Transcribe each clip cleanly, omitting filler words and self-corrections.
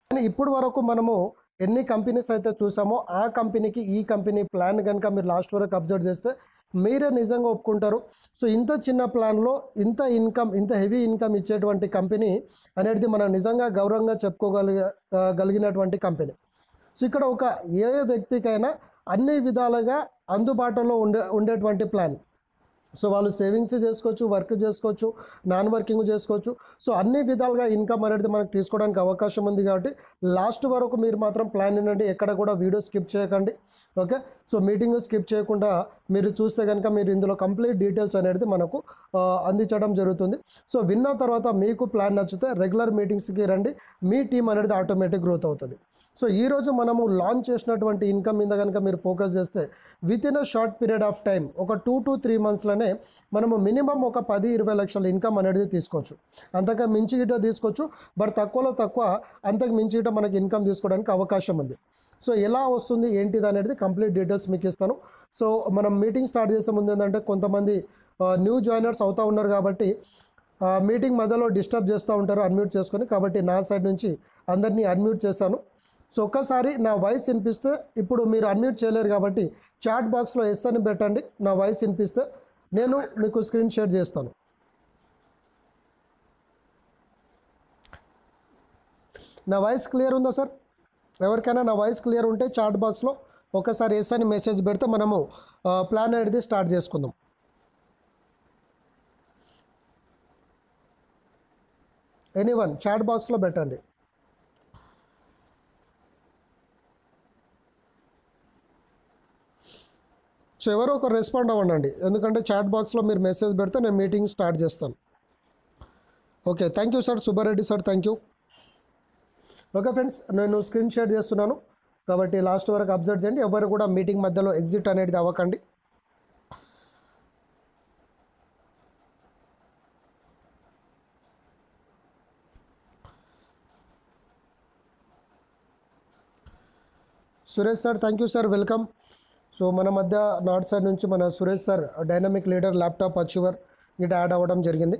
కానీ ఇప్పుడు వరకు మనము ఎన్ని కంపెనీస్ అయితే చూసామో ఆ కంపెనీకి ఈ కంపెనీ ప్లాన్ కనుక మీరు లాస్ట్ వరకు అబ్జర్వ్ చేస్తే మీరే నిజంగా ఒప్పుకుంటారు. సో ఇంత చిన్న ప్లాన్లో ఇంత ఇన్కమ్, ఇంత హెవీ ఇన్కమ్ ఇచ్చేటువంటి కంపెనీ అనేది మనం నిజంగా గౌరవంగా చెప్పుకోగలిగినటువంటి కంపెనీ. సో ఇక్కడ ఒక ఏ వ్యక్తికైనా అన్ని విధాలుగా అందుబాటులో ఉండేటువంటి ప్లాన్. సో వాళ్ళు సేవింగ్స్ చేసుకోవచ్చు, వర్క్ చేసుకోవచ్చు, నాన్ వర్కింగ్ చేసుకోవచ్చు. సో అన్ని విధాలుగా ఇన్కమ్ అనేది మనకు తీసుకోవడానికి అవకాశం ఉంది. కాబట్టి లాస్ట్ వరకు మీరు మాత్రం ప్లాన్ వినండి, ఎక్కడ కూడా వీడియో స్కిప్ చేయకండి. ఓకే, సో మీటింగ్ స్కిప్ చేయకుండా మీరు చూస్తే కనుక మీరు ఇందులో కంప్లీట్ డీటెయిల్స్ అనేది మనకు అందించడం జరుగుతుంది. సో విన్న తర్వాత మీకు ప్లాన్ నచ్చితే రెగ్యులర్ మీటింగ్స్కి రండి, మీ టీం అనేది ఆటోమేటిక్ గ్రోత్ అవుతుంది. సో ఈరోజు మనము లాంచ్ చేసినటువంటి ఇన్కమ్ మీద కనుక మీరు ఫోకస్ చేస్తే within a short period of time, ఒక 2 to 3 monthsలోనే మనము మినిమం ఒక 10-20 లక్షల ఇన్కమ్ అనేది తీసుకోవచ్చు. అంతగా మించి గిట్ట తీసుకోవచ్చు, బట్ తక్కువలో తక్కువ అంతకు మించి గిట్ట మనకి ఇన్కమ్ తీసుకోవడానికి అవకాశం ఉంది. సో ఎలా వస్తుంది ఏంటిది అనేది కంప్లీట్ డీటెయిల్స్ మీకు ఇస్తాను. సో మనం మీటింగ్ స్టార్ట్ చేసే ముందు ఏంటంటే కొంతమంది న్యూ జాయినర్స్ అవుతూ ఉన్నారు కాబట్టి మీటింగ్ మధ్యలో డిస్టర్బ్ చేస్తూ ఉంటారు అన్మ్యూట్ చేసుకొని. కాబట్టి నా సైడ్ నుంచి అందరినీ అన్మ్యూట్ చేశాను. సో ఒక్కసారి నా వాయిస్ వినిపిస్తే, ఇప్పుడు మీరు అన్మ్యూట్ చేయలేరు కాబట్టి చాట్ బాక్స్లో ఎస్ అని పెట్టండి. నా వాయిస్ వినిపిస్తే నేను మీకు స్క్రీన్ షేర్ చేస్తాను. నా వాయిస్ క్లియర్ ఉందా సార్? ఎవరికైనా నా వాయిస్ క్లియర్ ఉంటే చాట్ బాక్స్లో ఒకసారి ఎస్ అని మెసేజ్ పెడితే మనము ప్లాన్ అనేది స్టార్ట్ చేసుకుందాం. ఎనీవన్ చాట్ బాక్స్లో పెట్టండి. సో ఎవరో ఒకరు రెస్పాండ్ అవ్వండి, ఎందుకంటే చాట్ బాక్స్లో మీరు మెసేజ్ పెడితే నేను మీటింగ్ స్టార్ట్ చేస్తాను. Okay, thank you sir, Subbareddy sir, thank you. Okay friends, నేను స్క్రీన్ షేర్ చేస్తున్నాను కాబట్టి లాస్ట్ వరకు అబ్జర్వ్ చేయండి. ఎవరు కూడా మీటింగ్ మధ్యలో ఎగ్జిట్ అనేది అవ్వకండి. Suresh sir, thank you sir, welcome. So మన మధ్య నార్త్ సైడ్ నుంచి మన Suresh sir dynamic leader, laptop achiever గిట్ట యాడ్ అవ్వడం జరిగింది.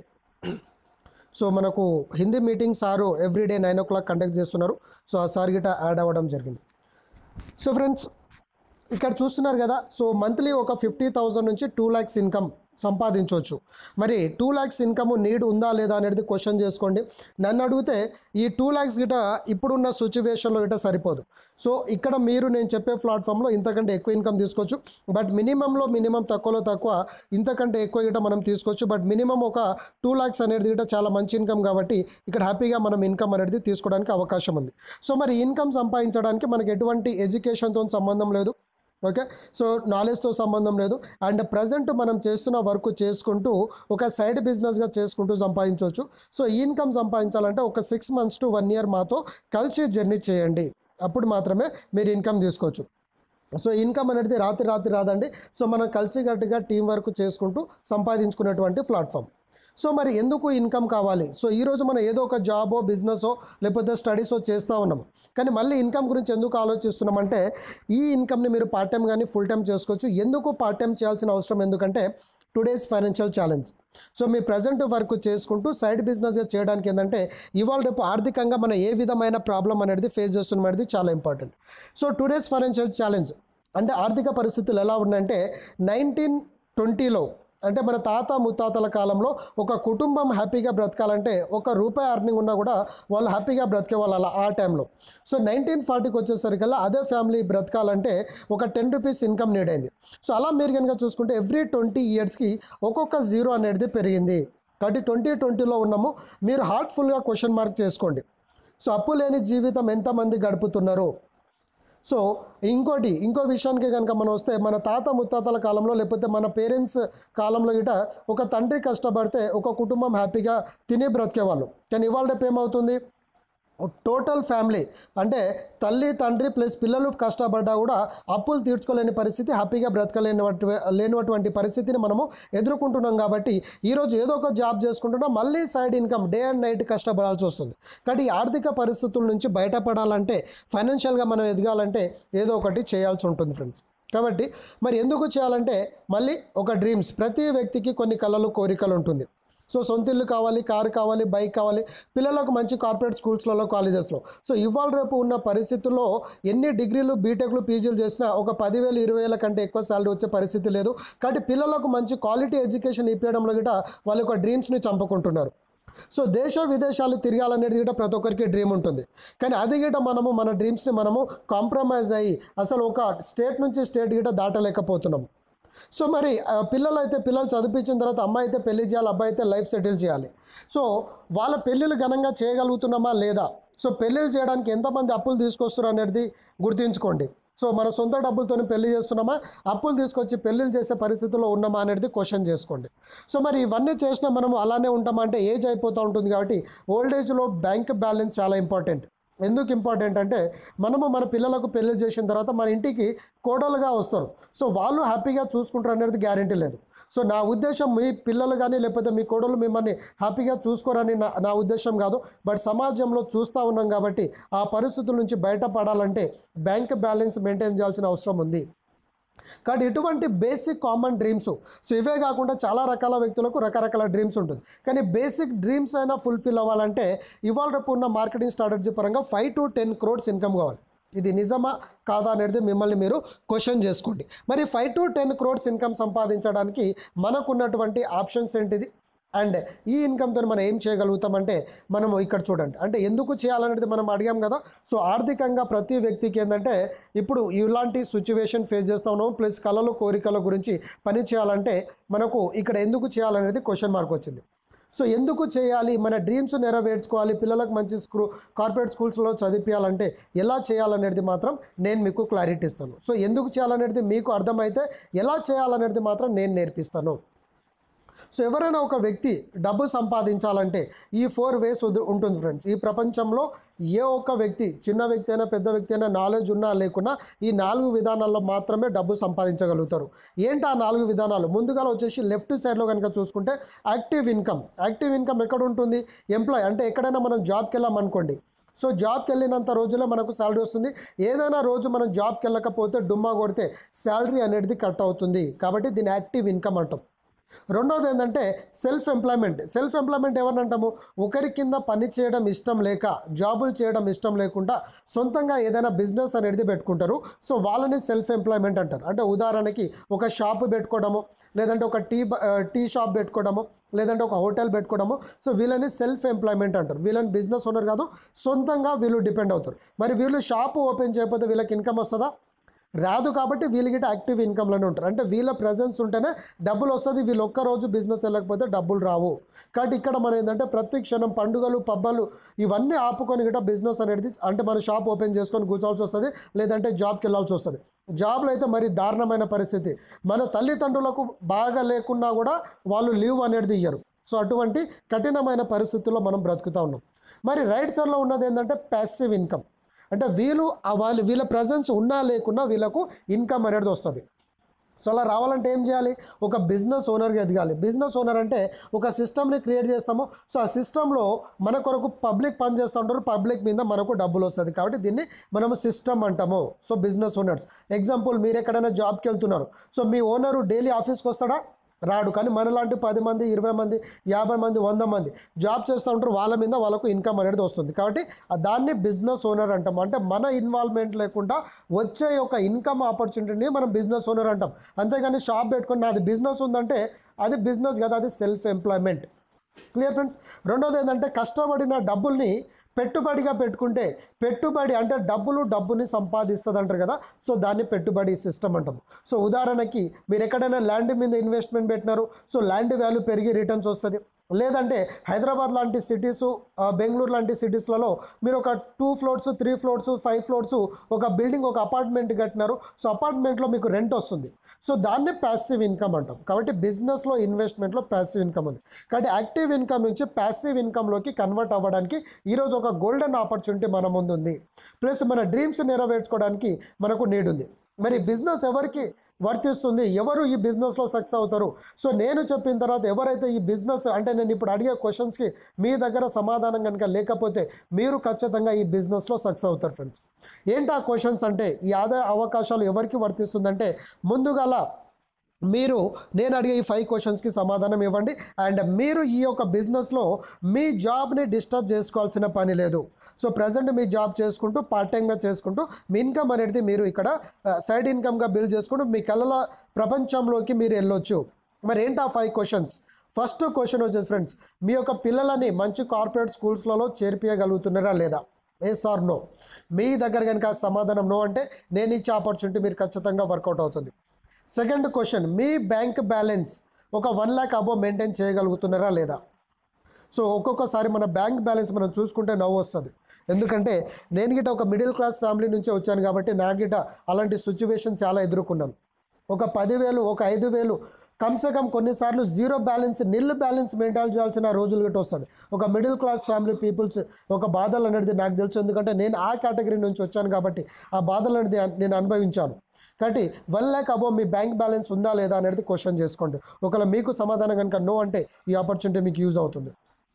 సో మనకు Hindi meeting sir everyday 9 o'clock conduct చేస్తున్నారు. సో ఆ సార్ గిట్ట యాడ్ అవ్వడం జరిగింది. సో ఫ్రెండ్స్ ఇక్కడ చూస్తున్నారు కదా, సో మంత్లీ ఒక 50,000 నుంచి 2 lakhs ఇన్కమ్ సంపాదించవచ్చు. మరి 2 lakhs ఇన్కమ్ నీడ్ ఉందా లేదా అనేది క్వశ్చన్ చేసుకోండి. నన్ను అడిగితే ఈ 2 lakhs గిట ఇప్పుడున్న సిచ్యువేషన్లో గిట సరిపోదు. సో ఇక్కడ మీరు నేను చెప్పే ప్లాట్ఫామ్లో ఇంతకంటే ఎక్కువ ఇన్కమ్ తీసుకోవచ్చు. బట్ మినిమం తక్కువలో తక్కువ ఇంతకంటే ఎక్కువ గిట మనం తీసుకోవచ్చు. బట్ మినిమం ఒక 2 lakhs అనేది గిట చాలా మంచి ఇన్కమ్ కాబట్టి ఇక్కడ హ్యాపీగా మనం ఇన్కమ్ అనేది తీసుకోవడానికి అవకాశం ఉంది. సో మరి ఇన్కమ్ సంపాదించడానికి మనకి ఎటువంటి ఎడ్యుకేషన్తో సంబంధం లేదు. ఓకే, సో నాలెడ్జ్తో సంబంధం లేదు. అండ్ ప్రజెంట్ మనం చేస్తున్న వర్క్ చేసుకుంటూ ఒక సైడ్ బిజినెస్గా చేసుకుంటూ సంపాదించవచ్చు. సో ఈ ఇన్కమ్ సంపాదించాలంటే ఒక 6 months to 1 year మాతో కలిసి జర్నీ చేయండి, అప్పుడు మాత్రమే మీరు ఇన్కమ్ తీసుకోవచ్చు. సో ఇన్కమ్ అనేది రాత్రి రాదండి. సో మనం కలిసికట్టుగా టీం వర్క్ చేసుకుంటూ సంపాదించుకునేటువంటి ప్లాట్ఫామ్. సో మరి ఎందుకు ఇన్కమ్ కావాలి? సో ఈరోజు మనం ఏదో ఒక జాబో, బిజినెసో లేకపోతే స్టడీసో చేస్తూ ఉన్నాం, కానీ మళ్ళీ ఇన్కమ్ గురించి ఎందుకు ఆలోచిస్తున్నామంటే ఈ ఇన్కమ్ని మీరు పార్ట్ టైం కానీ ఫుల్ టైం చేసుకోవచ్చు. ఎందుకు పార్ట్ టైం చేయాల్సిన అవసరం ఎందుకంటే టుడేస్ ఫైనాన్షియల్ ఛాలెంజ్. సో మీ ప్రజెంట్ వర్క్ చేసుకుంటూ సైడ్ బిజినెస్గా చేయడానికి ఏంటంటే ఇవాళ రేపు ఆర్థికంగా మనం ఏ విధమైన ప్రాబ్లం అనేది ఫేస్ చేస్తున్నాం అనేది చాలా important. So today's financial challenge అంటే ఆర్థిక పరిస్థితులు ఎలా ఉన్నాయంటే 1920లో అంటే మన తాత ముత్తాతల కాలంలో ఒక కుటుంబం హ్యాపీగా బ్రతకాలంటే ₹1 అర్నింగ్ ఉన్నా కూడా వాళ్ళు హ్యాపీగా బ్రతికే వాళ్ళు ఆ టైంలో. సో 1940కి వచ్చేసరికల్లా అదే ఫ్యామిలీ బ్రతకాలంటే ఒక ₹10 ఇన్కమ్ నీడ్ అయింది. సో అలా మీరు కనుక చూసుకుంటే ఎవ్రీ 20 yearsకి ఒక్కొక్క జీరో అనేది పెరిగింది. కాబట్టి 2020లో ఉన్నాము. మీరు హార్ట్ఫుల్గా క్వశ్చన్ మార్క్ చేసుకోండి. సో అప్పు లేని జీవితం ఎంతమంది గడుపుతున్నారు? సో ఇంకో విషయానికి కనుక మనం వస్తే మన తాత ముత్తాతల కాలంలో లేకపోతే మన పేరెంట్స్ కాలంలో గిట ఒక తండ్రి కష్టపడితే ఒక కుటుంబం హ్యాపీగా తిని బ్రతికేవాళ్ళు. కానీ ఇవాళ రేపు ఏమవుతుంది, టోటల్ ఫ్యామిలీ అంటే తల్లి తండ్రి ప్లస్ పిల్లలు కష్టపడ్డా కూడా అప్పులు తీర్చుకోలేని పరిస్థితి, హ్యాపీగా లేనటువంటి పరిస్థితిని మనము ఎదుర్కొంటున్నాం. కాబట్టి ఈరోజు ఏదో ఒక జాబ్ చేసుకుంటున్నా మళ్ళీ side income day and night కష్టపడాల్సి వస్తుంది. కాబట్టి ఈ ఆర్థిక పరిస్థితుల నుంచి బయటపడాలంటే, ఫైనాన్షియల్గా మనం ఎదగాలంటే ఏదో ఒకటి చేయాల్సి ఉంటుంది ఫ్రెండ్స్. కాబట్టి మరి ఎందుకు చేయాలంటే మళ్ళీ ఒక డ్రీమ్స్, ప్రతి వ్యక్తికి కొన్ని కళలు కోరికలు ఉంటుంది. సో సొంత ఇల్లు కావాలి, కారు కావాలి, బైక్ కావాలి, పిల్లలకు మంచి కార్పొరేట్ స్కూల్స్లలో, కాలేజెస్లో. సో ఇవాళ రేపు ఉన్న పరిస్థితుల్లో ఎన్ని డిగ్రీలు, బీటెక్లు, పీజీలు చేసినా ఒక 10,000, 20,000 కంటే ఎక్కువ శాలరీ వచ్చే పరిస్థితి లేదు. కాబట్టి పిల్లలకు మంచి క్వాలిటీ ఎడ్యుకేషన్ ఇప్పించడంలో గిట వాళ్ళ యొక్క డ్రీమ్స్ని చంపుకుంటున్నారు. సో దేశ విదేశాలు తిరగాలనేది గిట ప్రతి ఒక్కరికి డ్రీమ్ ఉంటుంది. కానీ అది గిట మనము మన డ్రీమ్స్ని మనము కాంప్రమైజ్ అయ్యి అసలు ఒక స్టేట్ నుంచి స్టేట్ గిట దాటలేకపోతున్నాం. సో మరి పిల్లలు చదివించిన తర్వాత అమ్మాయి అయితే పెళ్లి చేయాలి, అబ్బాయి అయితే లైఫ్ సెటిల్ చేయాలి. సో వాళ్ళ పెళ్ళిళ్ళు ఘనంగా చేయగలుగుతున్నామా లేదా? సో పెళ్ళిళ్ళు చేయడానికి ఎంతమంది అప్పులు తీసుకొస్తున్నారు అనేది గుర్తుంచుకోండి. సో మన సొంత డబ్బులతో పెళ్లి చేస్తున్నామా, అప్పులు తీసుకొచ్చి పెళ్ళిళ్ళు చేసే పరిస్థితుల్లో ఉన్నామా అనేది క్వశ్చన్ చేసుకోండి. సో మరి ఇవన్నీ చేసినా మనము అలానే ఉంటామా అంటే ఏజ్ అయిపోతూ ఉంటుంది. కాబట్టి ఓల్డ్ ఏజ్లో బ్యాంక్ బ్యాలెన్స్ చాలా ఇంపార్టెంట్. ఎందుకు ఇంపార్టెంట్ అంటే మనము మన పిల్లలకు పెళ్లి చేసిన తర్వాత మన ఇంటికి కోడలుగా వస్తారు. సో వాళ్ళు హ్యాపీగా చూసుకుంటారు అనేది గ్యారంటీ లేదు. సో నా ఉద్దేశం మీ పిల్లలు కానీ లేకపోతే మీ కోడలు మిమ్మల్ని హ్యాపీగా చూసుకోరని నా ఉద్దేశం కాదు. బట్ సమాజంలో చూస్తూ ఉన్నాం కాబట్టి ఆ పరిస్థితుల నుంచి బయటపడాలంటే బ్యాంక్ బ్యాలెన్స్ మెయింటైన్ చేయాల్సిన అవసరం ఉంది. కాబట్టి ఇటువంటి బేసిక్ కామన్ డ్రీమ్స్, సో ఇవే కాకుండా చాలా రకాల వ్యక్తులకు రకరకాల డ్రీమ్స్ ఉంటుంది. కానీ బేసిక్ డ్రీమ్స్ అయినా ఫుల్ఫిల్ అవ్వాలంటే ఇవాళ రేపు ఉన్న మార్కెటింగ్ స్ట్రాటజీ పరంగా 5 to 10 crores ఇన్కమ్ కావాలి. ఇది నిజమా కాదా అనేది మిమ్మల్ని మీరు క్వశ్చన్ చేసుకోండి. మరి 5 to 10 crores ఇన్కమ్ సంపాదించడానికి మనకున్నటువంటి ఆప్షన్స్ ఏంటిది అండ్ ఈ ఇన్కమ్తో మనం ఏం చేయగలుగుతామంటే మనము ఇక్కడ చూడండి. అంటే ఎందుకు చేయాలనేది మనం అడిగాం కదా. సో ఆర్థికంగా ప్రతి వ్యక్తికి ఏంటంటే ఇప్పుడు ఇలాంటి సిచ్యువేషన్ ఫేస్ చేస్తూ ఉన్నాము. ప్లస్ కళలు, కోరికల గురించి పని చేయాలంటే మనకు ఇక్కడ ఎందుకు చేయాలనేది క్వశ్చన్ మార్క్ వచ్చింది. సో ఎందుకు చేయాలి, మన డ్రీమ్స్ నెరవేర్చుకోవాలి, పిల్లలకు మంచి కార్పొరేట్ స్కూల్స్లో చదివించాలంటే ఎలా చేయాలనేది మాత్రం నేను మీకు క్లారిటీ ఇస్తాను. సో ఎందుకు చేయాలనేది మీకు అర్థమైతే ఎలా చేయాలనేది మాత్రం నేను నేర్పిస్తాను. సో ఎవరైనా ఒక వ్యక్తి డబ్బు సంపాదించాలంటే ఈ 4 ways ఉంటుంది ఫ్రెండ్స్. ఈ ప్రపంచంలో ఏ ఒక్క వ్యక్తి, చిన్న వ్యక్తి అయినా పెద్ద వ్యక్తి అయినా, నాలెడ్జ్ ఉన్నా లేకున్నా ఈ 4 విధానాల్లో మాత్రమే డబ్బు సంపాదించగలుగుతారు. ఏంటి ఆ 4 విధానాలు? ముందుగా వచ్చేసి లెఫ్ట్ సైడ్లో కనుక చూసుకుంటే యాక్టివ్ ఇన్కమ్. యాక్టివ్ ఇన్కమ్ ఎక్కడ ఉంటుంది? ఎంప్లాయ్ అంటే ఎక్కడైనా మనం జాబ్కి వెళ్ళామనుకోండి. సో జాబ్కి వెళ్ళినంత రోజులే మనకు శాలరీ వస్తుంది. ఏదైనా రోజు మనం జాబ్కి వెళ్ళకపోతే డుమ్మా కొడితే శాలరీ అనేది కట్ అవుతుంది. కాబట్టి దీన్ని యాక్టివ్ ఇన్కమ్ అంటాం. రెండవది ఏంటంటే సెల్ఫ్ ఎంప్లాయ్మెంట్. సెల్ఫ్ ఎంప్లాయ్మెంట్ ఎవరిని అంటాము? ఒకరి కింద పని చేయడం ఇష్టం లేక, జాబులు చేయడం ఇష్టం లేకుండా సొంతంగా ఏదైనా బిజినెస్ అనేది పెట్టుకుంటారు. సో వాళ్ళని సెల్ఫ్ ఎంప్లాయ్మెంట్ అంటారు. అంటే ఉదాహరణకి ఒక షాపు పెట్టుకోవడము, లేదంటే ఒక టీ షాప్ పెట్టుకోవడము, లేదంటే ఒక హోటల్ పెట్టుకోవడము. సో వీళ్ళని సెల్ఫ్ ఎంప్లాయ్మెంట్ అంటారు. వీళ్ళని బిజినెస్ ఓనర్ కాదు, సొంతంగా వీళ్ళు డిపెండ్ అవుతారు. మరి వీళ్ళు షాపు ఓపెన్ చేయకపోతే వీళ్ళకి ఇన్కమ్ వస్తుందా? రాదు. కాబట్టి వీళ్ళకి యాక్టివ్ ఇన్కమ్లోనే ఉంటారు. అంటే వీళ్ళ ప్రెజెన్స్ ఉంటేనే డబ్బులు వస్తుంది. వీళ్ళు ఒక్కరోజు బిజినెస్ వెళ్ళకపోతే డబ్బులు రావు. కాబట్టి ఇక్కడ మనం ఏంటంటే ప్రతి క్షణం పండుగలు, పబ్బలు ఇవన్నీ ఆపుకొని గిట్ట బిజినెస్ అనేది అంటే మన షాప్ ఓపెన్ చేసుకొని కూర్చోవాల్సి వస్తుంది, లేదంటే జాబ్కి వెళ్ళాల్సి వస్తుంది. జాబ్లో అయితే మరి దారుణమైన పరిస్థితి. మన తల్లిదండ్రులకు బాగా లేకున్నా కూడా వాళ్ళు లీవ్ అనేది ఇయ్యరు. సో అటువంటి కఠినమైన పరిస్థితుల్లో మనం బ్రతుకుతూ ఉన్నాం. మరి రైట్ సైడ్లో ఉన్నది ఏంటంటే ప్యాసివ్ ఇన్కమ్. అంటే వీళ్ళ ప్రజెన్స్ ఉన్నా లేకున్నా వీళ్ళకు ఇన్కమ్ అనేది వస్తుంది. సో అలా రావాలంటే ఏం చేయాలి? ఒక బిజినెస్ ఓనర్గా ఎదగాలి. బిజినెస్ ఓనర్ అంటే ఒక సిస్టమ్ని క్రియేట్ చేస్తాము. సో ఆ సిస్టంలో మన కొరకు పబ్లిక్ పని చేస్తూ ఉంటారు, పబ్లిక్ మీద మనకు డబ్బులు వస్తుంది. కాబట్టి దీన్ని మనము సిస్టమ్ అంటాము. సో బిజినెస్ ఓనర్స్ ఎగ్జాంపుల్, మీరు ఎక్కడైనా జాబ్కి వెళ్తున్నారు. సో మీ ఓనరు డైలీ ఆఫీస్కి వస్తాడా? రాడు. కానీ మనలాంటి 10 మంది, 20 మంది, 50 మంది, 100 మంది జాబ్ చేస్తూ ఉంటారు. వాళ్ళ మీద వాళ్ళకు ఇన్కమ్ అనేది వస్తుంది. కాబట్టి దాన్ని బిజినెస్ ఓనర్ అంటాం. అంటే మన ఇన్వాల్వ్మెంట్ లేకుండా వచ్చే ఒక ఇన్కమ్ ఆపర్చునిటీని మనం బిజినెస్ ఓనర్ అంటాం. అంతేగాని షాప్ పెట్టుకుని నాది బిజినెస్ ఉందంటే అది బిజినెస్ కదా, అది సెల్ఫ్ ఎంప్లాయ్మెంట్. Clear friends? రెండోది ఏంటంటే కష్టపడిన డబ్బుల్ని పెట్టుబడిగా పెట్టుకుంటే, పెట్టుబడి అంటే డబ్బుని సంపాదిస్తుంది అంటారు కదా. సో దాన్ని పెట్టుబడి సిస్టమ్ అంటాము. సో ఉదాహరణకి మీరు ఎక్కడైనా ల్యాండ్ మీద ఇన్వెస్ట్మెంట్ పెట్టినారు. సో ల్యాండ్ వాల్యూ పెరిగి రిటర్న్స్ వస్తుంది. లేదంటే హైదరాబాద్ లాంటి సిటీసు, బెంగళూరు లాంటి సిటీస్లలో మీరు ఒక 2 floors, 3 floors, 5 floors ఒక బిల్డింగ్, ఒక అపార్ట్మెంట్ కట్టినారు. సో అపార్ట్మెంట్లో మీకు రెంట్ వస్తుంది. సో దాన్ని ప్యాసివ్ ఇన్కమ్ అంటాం. కాబట్టి బిజినెస్లో, ఇన్వెస్ట్మెంట్లో ప్యాసివ్ ఇన్కమ్ ఉంది. కాబట్టి యాక్టివ్ ఇన్కమ్ నుంచి ప్యాసివ్ ఇన్కమ్లోకి కన్వర్ట్ అవ్వడానికి ఈరోజు ఒక గోల్డెన్ ఆపర్చునిటీ మన ముందు ఉంది. ప్లస్ మన డ్రీమ్స్ నెరవేర్చుకోవడానికి మనకు నీడ్ ఉంది. మరి బిజినెస్ ఎవరికి వర్తిస్తుంది? ఎవరు ఈ బిజినెస్లో సక్సెస్ అవుతారు? సో నేను చెప్పిన తర్వాత ఎవరైతే ఈ బిజినెస్ అంటే నేను ఇప్పుడు అడిగే క్వశ్చన్స్కి మీ దగ్గర సమాధానం కనుక లేకపోతే మీరు ఖచ్చితంగా ఈ బిజినెస్లో సక్సెస్ అవుతారు ఫ్రెండ్స్. ఏంటి ఆ క్వశ్చన్స్ అంటే, ఈ ఆదాయ అవకాశాలు ఎవరికి వర్తిస్తుందంటే ముందుగా మీరు నేను అడిగే ఈ 5 క్వశ్చన్స్కి సమాధానం ఇవ్వండి. అండ్ మీరు ఈ యొక్క బిజినెస్లో మీ జాబ్ని డిస్టర్బ్ చేసుకోవాల్సిన పని లేదు. సో ప్రజెంట్ మీ జాబ్ చేసుకుంటూ పార్ట్ టైంగా చేసుకుంటూ మీ ఇన్కమ్ అనేది మీరు ఇక్కడ సైడ్ ఇన్కమ్గా బిల్డ్ చేసుకుంటూ మీ కళల ప్రపంచంలోకి మీరు వెళ్ళొచ్చు. మరి ఏంటి ఆ 5 క్వశ్చన్స్? ఫస్ట్ క్వశ్చన్ వచ్చేసి ఫ్రెండ్స్, మీ యొక్క పిల్లలని మంచి కార్పొరేట్ స్కూల్స్లలో చేర్పించగలుగుతున్నారా లేదా? Yes or no. మీ దగ్గర కనుక సమాధానం నో అంటే నేను ఇచ్చే ఆపర్చునిటీ మీరు ఖచ్చితంగా వర్కౌట్ అవుతుంది. సెకండ్ క్వశ్చన్, మీ బ్యాంక్ బ్యాలెన్స్ ఒక 1 lakh అబోవ్ మెయింటైన్ చేయగలుగుతున్నారా లేదా? సో ఒక్కొక్కసారి మన బ్యాంక్ బ్యాలెన్స్ మనం చూసుకుంటే నవ్వు వస్తుంది. ఎందుకంటే నేను గిట్ట ఒక మిడిల్ క్లాస్ ఫ్యామిలీ నుంచి వచ్చాను కాబట్టి నా గిట్ట అలాంటి సిచ్యువేషన్ చాలా ఎదుర్కొన్నాను. ఒక 10,000 ఒక 5,000 కమ్సే కమ్ కొన్నిసార్లు zero balance nil balance maintain చేయాల్సిన రోజులు గిట్ట వస్తుంది. ఒక మిడిల్ క్లాస్ ఫ్యామిలీ పీపుల్స్ ఒక బాధలు అనేది నాకు తెలుసు. ఎందుకంటే నేను ఆ కేటగిరీ నుంచి వచ్చాను కాబట్టి ఆ బాధలు అనేది నేను అనుభవించాను. కాబట్టి 1 lakh అబోవ్ మీ బ్యాంక్ బ్యాలెన్స్ ఉందా లేదా అనేది క్వశ్చన్ చేసుకోండి. ఒకవేళ మీకు సమాధానం కనుక నో అంటే ఈ ఆపర్చునిటీ మీకు యూజ్ అవుతుంది.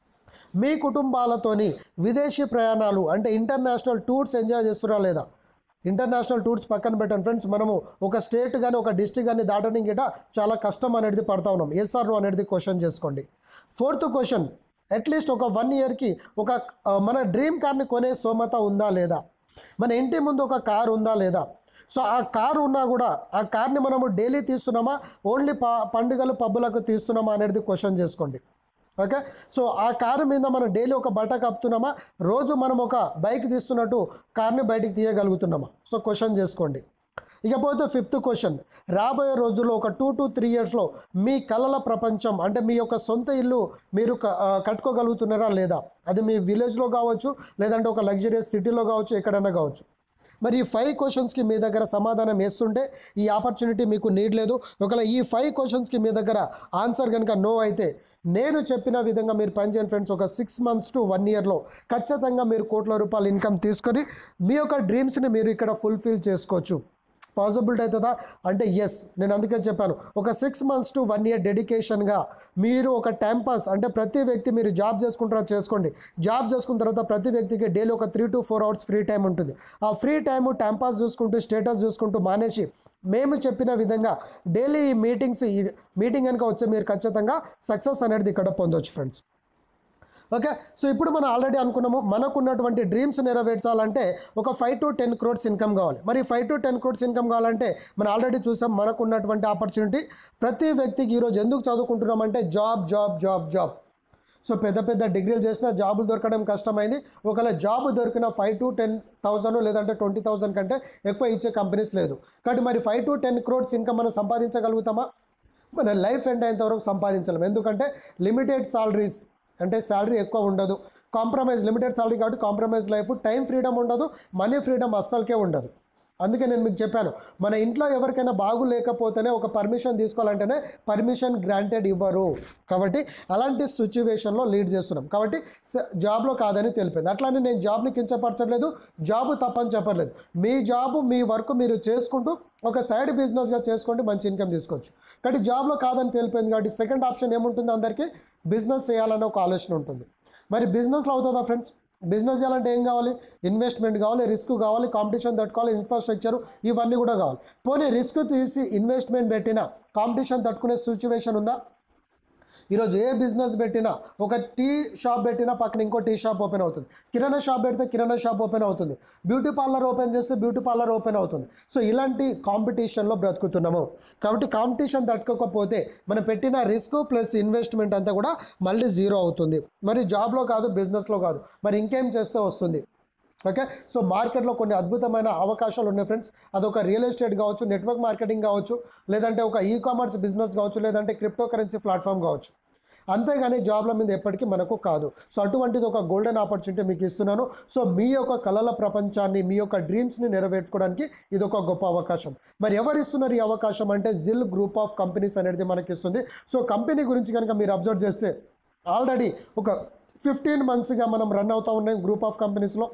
మీ కుటుంబాలతోని విదేశీ ప్రయాణాలు అంటే ఇంటర్నేషనల్ టూర్స్ ఎంజాయ్ చేస్తురా లేదా? ఇంటర్నేషనల్ టూర్స్ పక్కన పెట్టండి ఫ్రెండ్స్, మనము ఒక స్టేట్ కానీ ఒక డిస్ట్రిక్ట్ కానీ దాటడానికి గిట చాలా కష్టం అనేది పడతా ఉన్నాం. ఎస్ ఆర్ నో అనేది క్వశ్చన్ చేసుకోండి. ఫోర్త్ క్వశ్చన్, అట్లీస్ట్ ఒక 1 yearకి ఒక మన డ్రీమ్ కార్ని కొనే స్తోమత ఉందా లేదా? మన ఇంటి ముందు ఒక కార్ ఉందా లేదా? సో ఆ కారు ఉన్నా కూడా ఆ కార్ని మనము డైలీ తీస్తున్నామా, ఓన్లీ పండుగలు పబ్బులకు తీస్తున్నామా అనేది క్వశ్చన్ చేసుకోండి. ఓకే, సో ఆ కారు మీద మనం డైలీ ఒక బట్ట కప్పుతున్నామా, రోజు మనం ఒక బైక్ తీస్తున్నట్టు కార్ని బయటికి తీయగలుగుతున్నామా? సో క్వశ్చన్ చేసుకోండి. ఇకపోతే ఫిఫ్త్ క్వశ్చన్, రాబోయే రోజుల్లో ఒక 2 to 3 yearsలో మీ కలల ప్రపంచం అంటే మీ యొక్క సొంత ఇల్లు మీరు కట్టుకోగలుగుతున్నారా లేదా? అది మీ విలేజ్లో కావచ్చు, లేదంటే ఒక లగ్జరియస్ సిటీలో కావచ్చు, ఎక్కడైనా కావచ్చు. మరి ఈ 5 క్వశ్చన్స్కి మీ దగ్గర సమాధానం వేస్తుంటే ఈ ఆపర్చునిటీ మీకు నీడ్ లేదు. ఒకవేళ ఈ 5 క్వశ్చన్స్కి మీ దగ్గర ఆన్సర్ కనుక నో అయితే నేను చెప్పిన విధంగా మీరు పనిచేయండి ఫ్రెండ్స్. ఒక 6 months to 1 yearలో ఖచ్చితంగా మీరు కోట్ల రూపాయల ఇన్కమ్ తీసుకొని మీ యొక్క డ్రీమ్స్ని మీరు ఇక్కడ ఫుల్ఫిల్ చేసుకోవచ్చు. పాసిబిలిటీ అవుతుందా అంటే ఎస్. నేను అందుకే చెప్పాను, ఒక 6 months to 1 year డెడికేషన్గా మీరు ఒక టైం పాస్ అంటే ప్రతి వ్యక్తి మీరు జాబ్ చేసుకుంటారా చేసుకోండి. జాబ్ చేసుకున్న తర్వాత ప్రతి వ్యక్తికి డైలీ ఒక 3 to 4 hours ఫ్రీ టైం ఉంటుంది. ఆ ఫ్రీ టైము టైం పాస్ చూసుకుంటూ స్టేటస్ చూసుకుంటూ మానేసి మేము చెప్పిన విధంగా డైలీ మీటింగ్ కనుక వచ్చి మీరు ఖచ్చితంగా సక్సెస్ అనేది ఇక్కడ పొందవచ్చు ఫ్రెండ్స్. ఓకే, సో ఇప్పుడు మనం ఆల్రెడీ అనుకున్నాము మనకున్నటువంటి డ్రీమ్స్ నెరవేర్చాలంటే ఒక 5 to 10 crores ఇన్కమ్ కావాలి. మరి 5 to 10 crores ఇన్కమ్ కావాలంటే మనం ఆల్రెడీ చూసాం మనకున్నటువంటి ఆపర్చునిటీ. ప్రతి వ్యక్తికి ఈరోజు ఎందుకు చదువుకుంటున్నామంటే job job job job. So పెద్ద పెద్ద డిగ్రీలు చేసినా జాబులు దొరకడం కష్టమైంది. ఒకవేళ జాబ్ దొరికిన 5 to 10,000 లేదంటే 20,000 కంటే ఎక్కువ ఇచ్చే కంపెనీస్ లేదు. కాబట్టి మరి 5 to 10 crores ఇన్కమ్ మనం సంపాదించగలుగుతామా? మన లైఫ్ ఎండ్ అయ్యేంత వరకు సంపాదించలేము. ఎందుకంటే లిమిటెడ్ సాలరీస్ అంటే శాలరీ ఎక్కువ ఉండదు, కాంప్రమైజ్ లిమిటెడ్ సాలరీ కాబట్టి కాంప్రమైజ్ లైఫ్, టైం ఫ్రీడమ్ ఉండదు, మనీ ఫ్రీడమ్ అస్సలకే ఉండదు. అందుకే నేను మీకు చెప్పాను, మన ఇంట్లో ఎవరికైనా బాగులేకపోతేనే ఒక పర్మిషన్ తీసుకోవాలంటేనే పర్మిషన్ గ్రాంటెడ్ ఇవ్వరు. కాబట్టి అలాంటి సిచ్యువేషన్లో లీడ్ చేస్తున్నాం. కాబట్టి జాబ్లో కాదని తెలిపింది. అట్లానే నేను జాబ్ని కించపరచట్లేదు, జాబ్ తప్పని చెప్పట్లేదు. మీ జాబ్ మీ వర్క్ మీరు చేసుకుంటూ ఒక సైడ్ బిజినెస్గా చేసుకోండి, మంచి ఇన్కమ్ తీసుకోవచ్చు. కాబట్టి జాబ్లో కాదని తెలిపింది కాబట్టి సెకండ్ ఆప్షన్ ఏముంటుంది, అందరికీ బిజినెస్ చేయాలనే ఒక ఆలోచన ఉంటుంది. మరి బిజినెస్లో అవుతుందా ఫ్రెండ్స్? బిజినెస్ చేయాలంటే ఏం కావాలి? ఇన్వెస్ట్మెంట్ కావాలి, రిస్క్ కావాలి, కాంపిటీషన్ తట్టుకోవాలి, ఇన్ఫ్రాస్ట్రక్చర్ ఇవన్నీ కూడా కావాలి. పోనీ రిస్క్ తీసి ఇన్వెస్ట్మెంట్ పెట్టినా కాంపిటీషన్ తట్టుకునే సిచ్యువేషన్ ఉందా? ఈరోజు ఏ బిజినెస్ పెట్టినా, ఒక టీ షాప్ పెట్టినా పక్కన ఇంకో టీ షాప్ ఓపెన్ అవుతుంది, కిరాణా షాప్ పెడితే కిరాణా షాప్ ఓపెన్ అవుతుంది, బ్యూటీ పార్లర్ ఓపెన్ చేస్తే బ్యూటీ పార్లర్ ఓపెన్ అవుతుంది. సో ఇలాంటి కాంపిటీషన్లో బ్రతుకుతున్నాము. కాబట్టి కాంపిటీషన్ తట్టుకోకపోతే మనం పెట్టిన రిస్క్ ప్లస్ ఇన్వెస్ట్మెంట్ అంతా కూడా మళ్ళీ జీరో అవుతుంది. మరి జాబ్లో కాదు, బిజినెస్లో కాదు, మరి ఇంకేం చేస్తే వస్తుంది? ఓకే, సో మార్కెట్లో కొన్ని అద్భుతమైన అవకాశాలు ఉన్నాయి ఫ్రెండ్స్. అదొక రియల్ ఎస్టేట్ కావచ్చు, నెట్వర్క్ మార్కెటింగ్ కావచ్చు, లేదంటే ఒక కామర్స్ బిజినెస్ కావచ్చు, లేదంటే క్రిప్టో కరెన్సీ ప్లాట్ఫామ్ కావచ్చు. అంతేగాని జాబ్ల మీద ఎప్పటికీ మనకు కాదు. సో అటువంటిది ఒక గోల్డెన్ ఆపర్చునిటీ మీకు ఇస్తున్నాను. సో మీ యొక్క కళల ప్రపంచాన్ని, మీ యొక్క డ్రీమ్స్ని నెరవేర్చుకోవడానికి ఇది ఒక గొప్ప అవకాశం. మరి ఎవరు ఇస్తున్నారు ఈ అవకాశం అంటే జిల్ గ్రూప్ ఆఫ్ కంపెనీస్ అనేది మనకి ఇస్తుంది. సో కంపెనీ గురించి కనుక మీరు అబ్జర్వ్ చేస్తే ఆల్రెడీ ఒక 15 monthsగా మనం రన్ అవుతూ ఉన్నాం గ్రూప్ ఆఫ్ కంపెనీస్లో.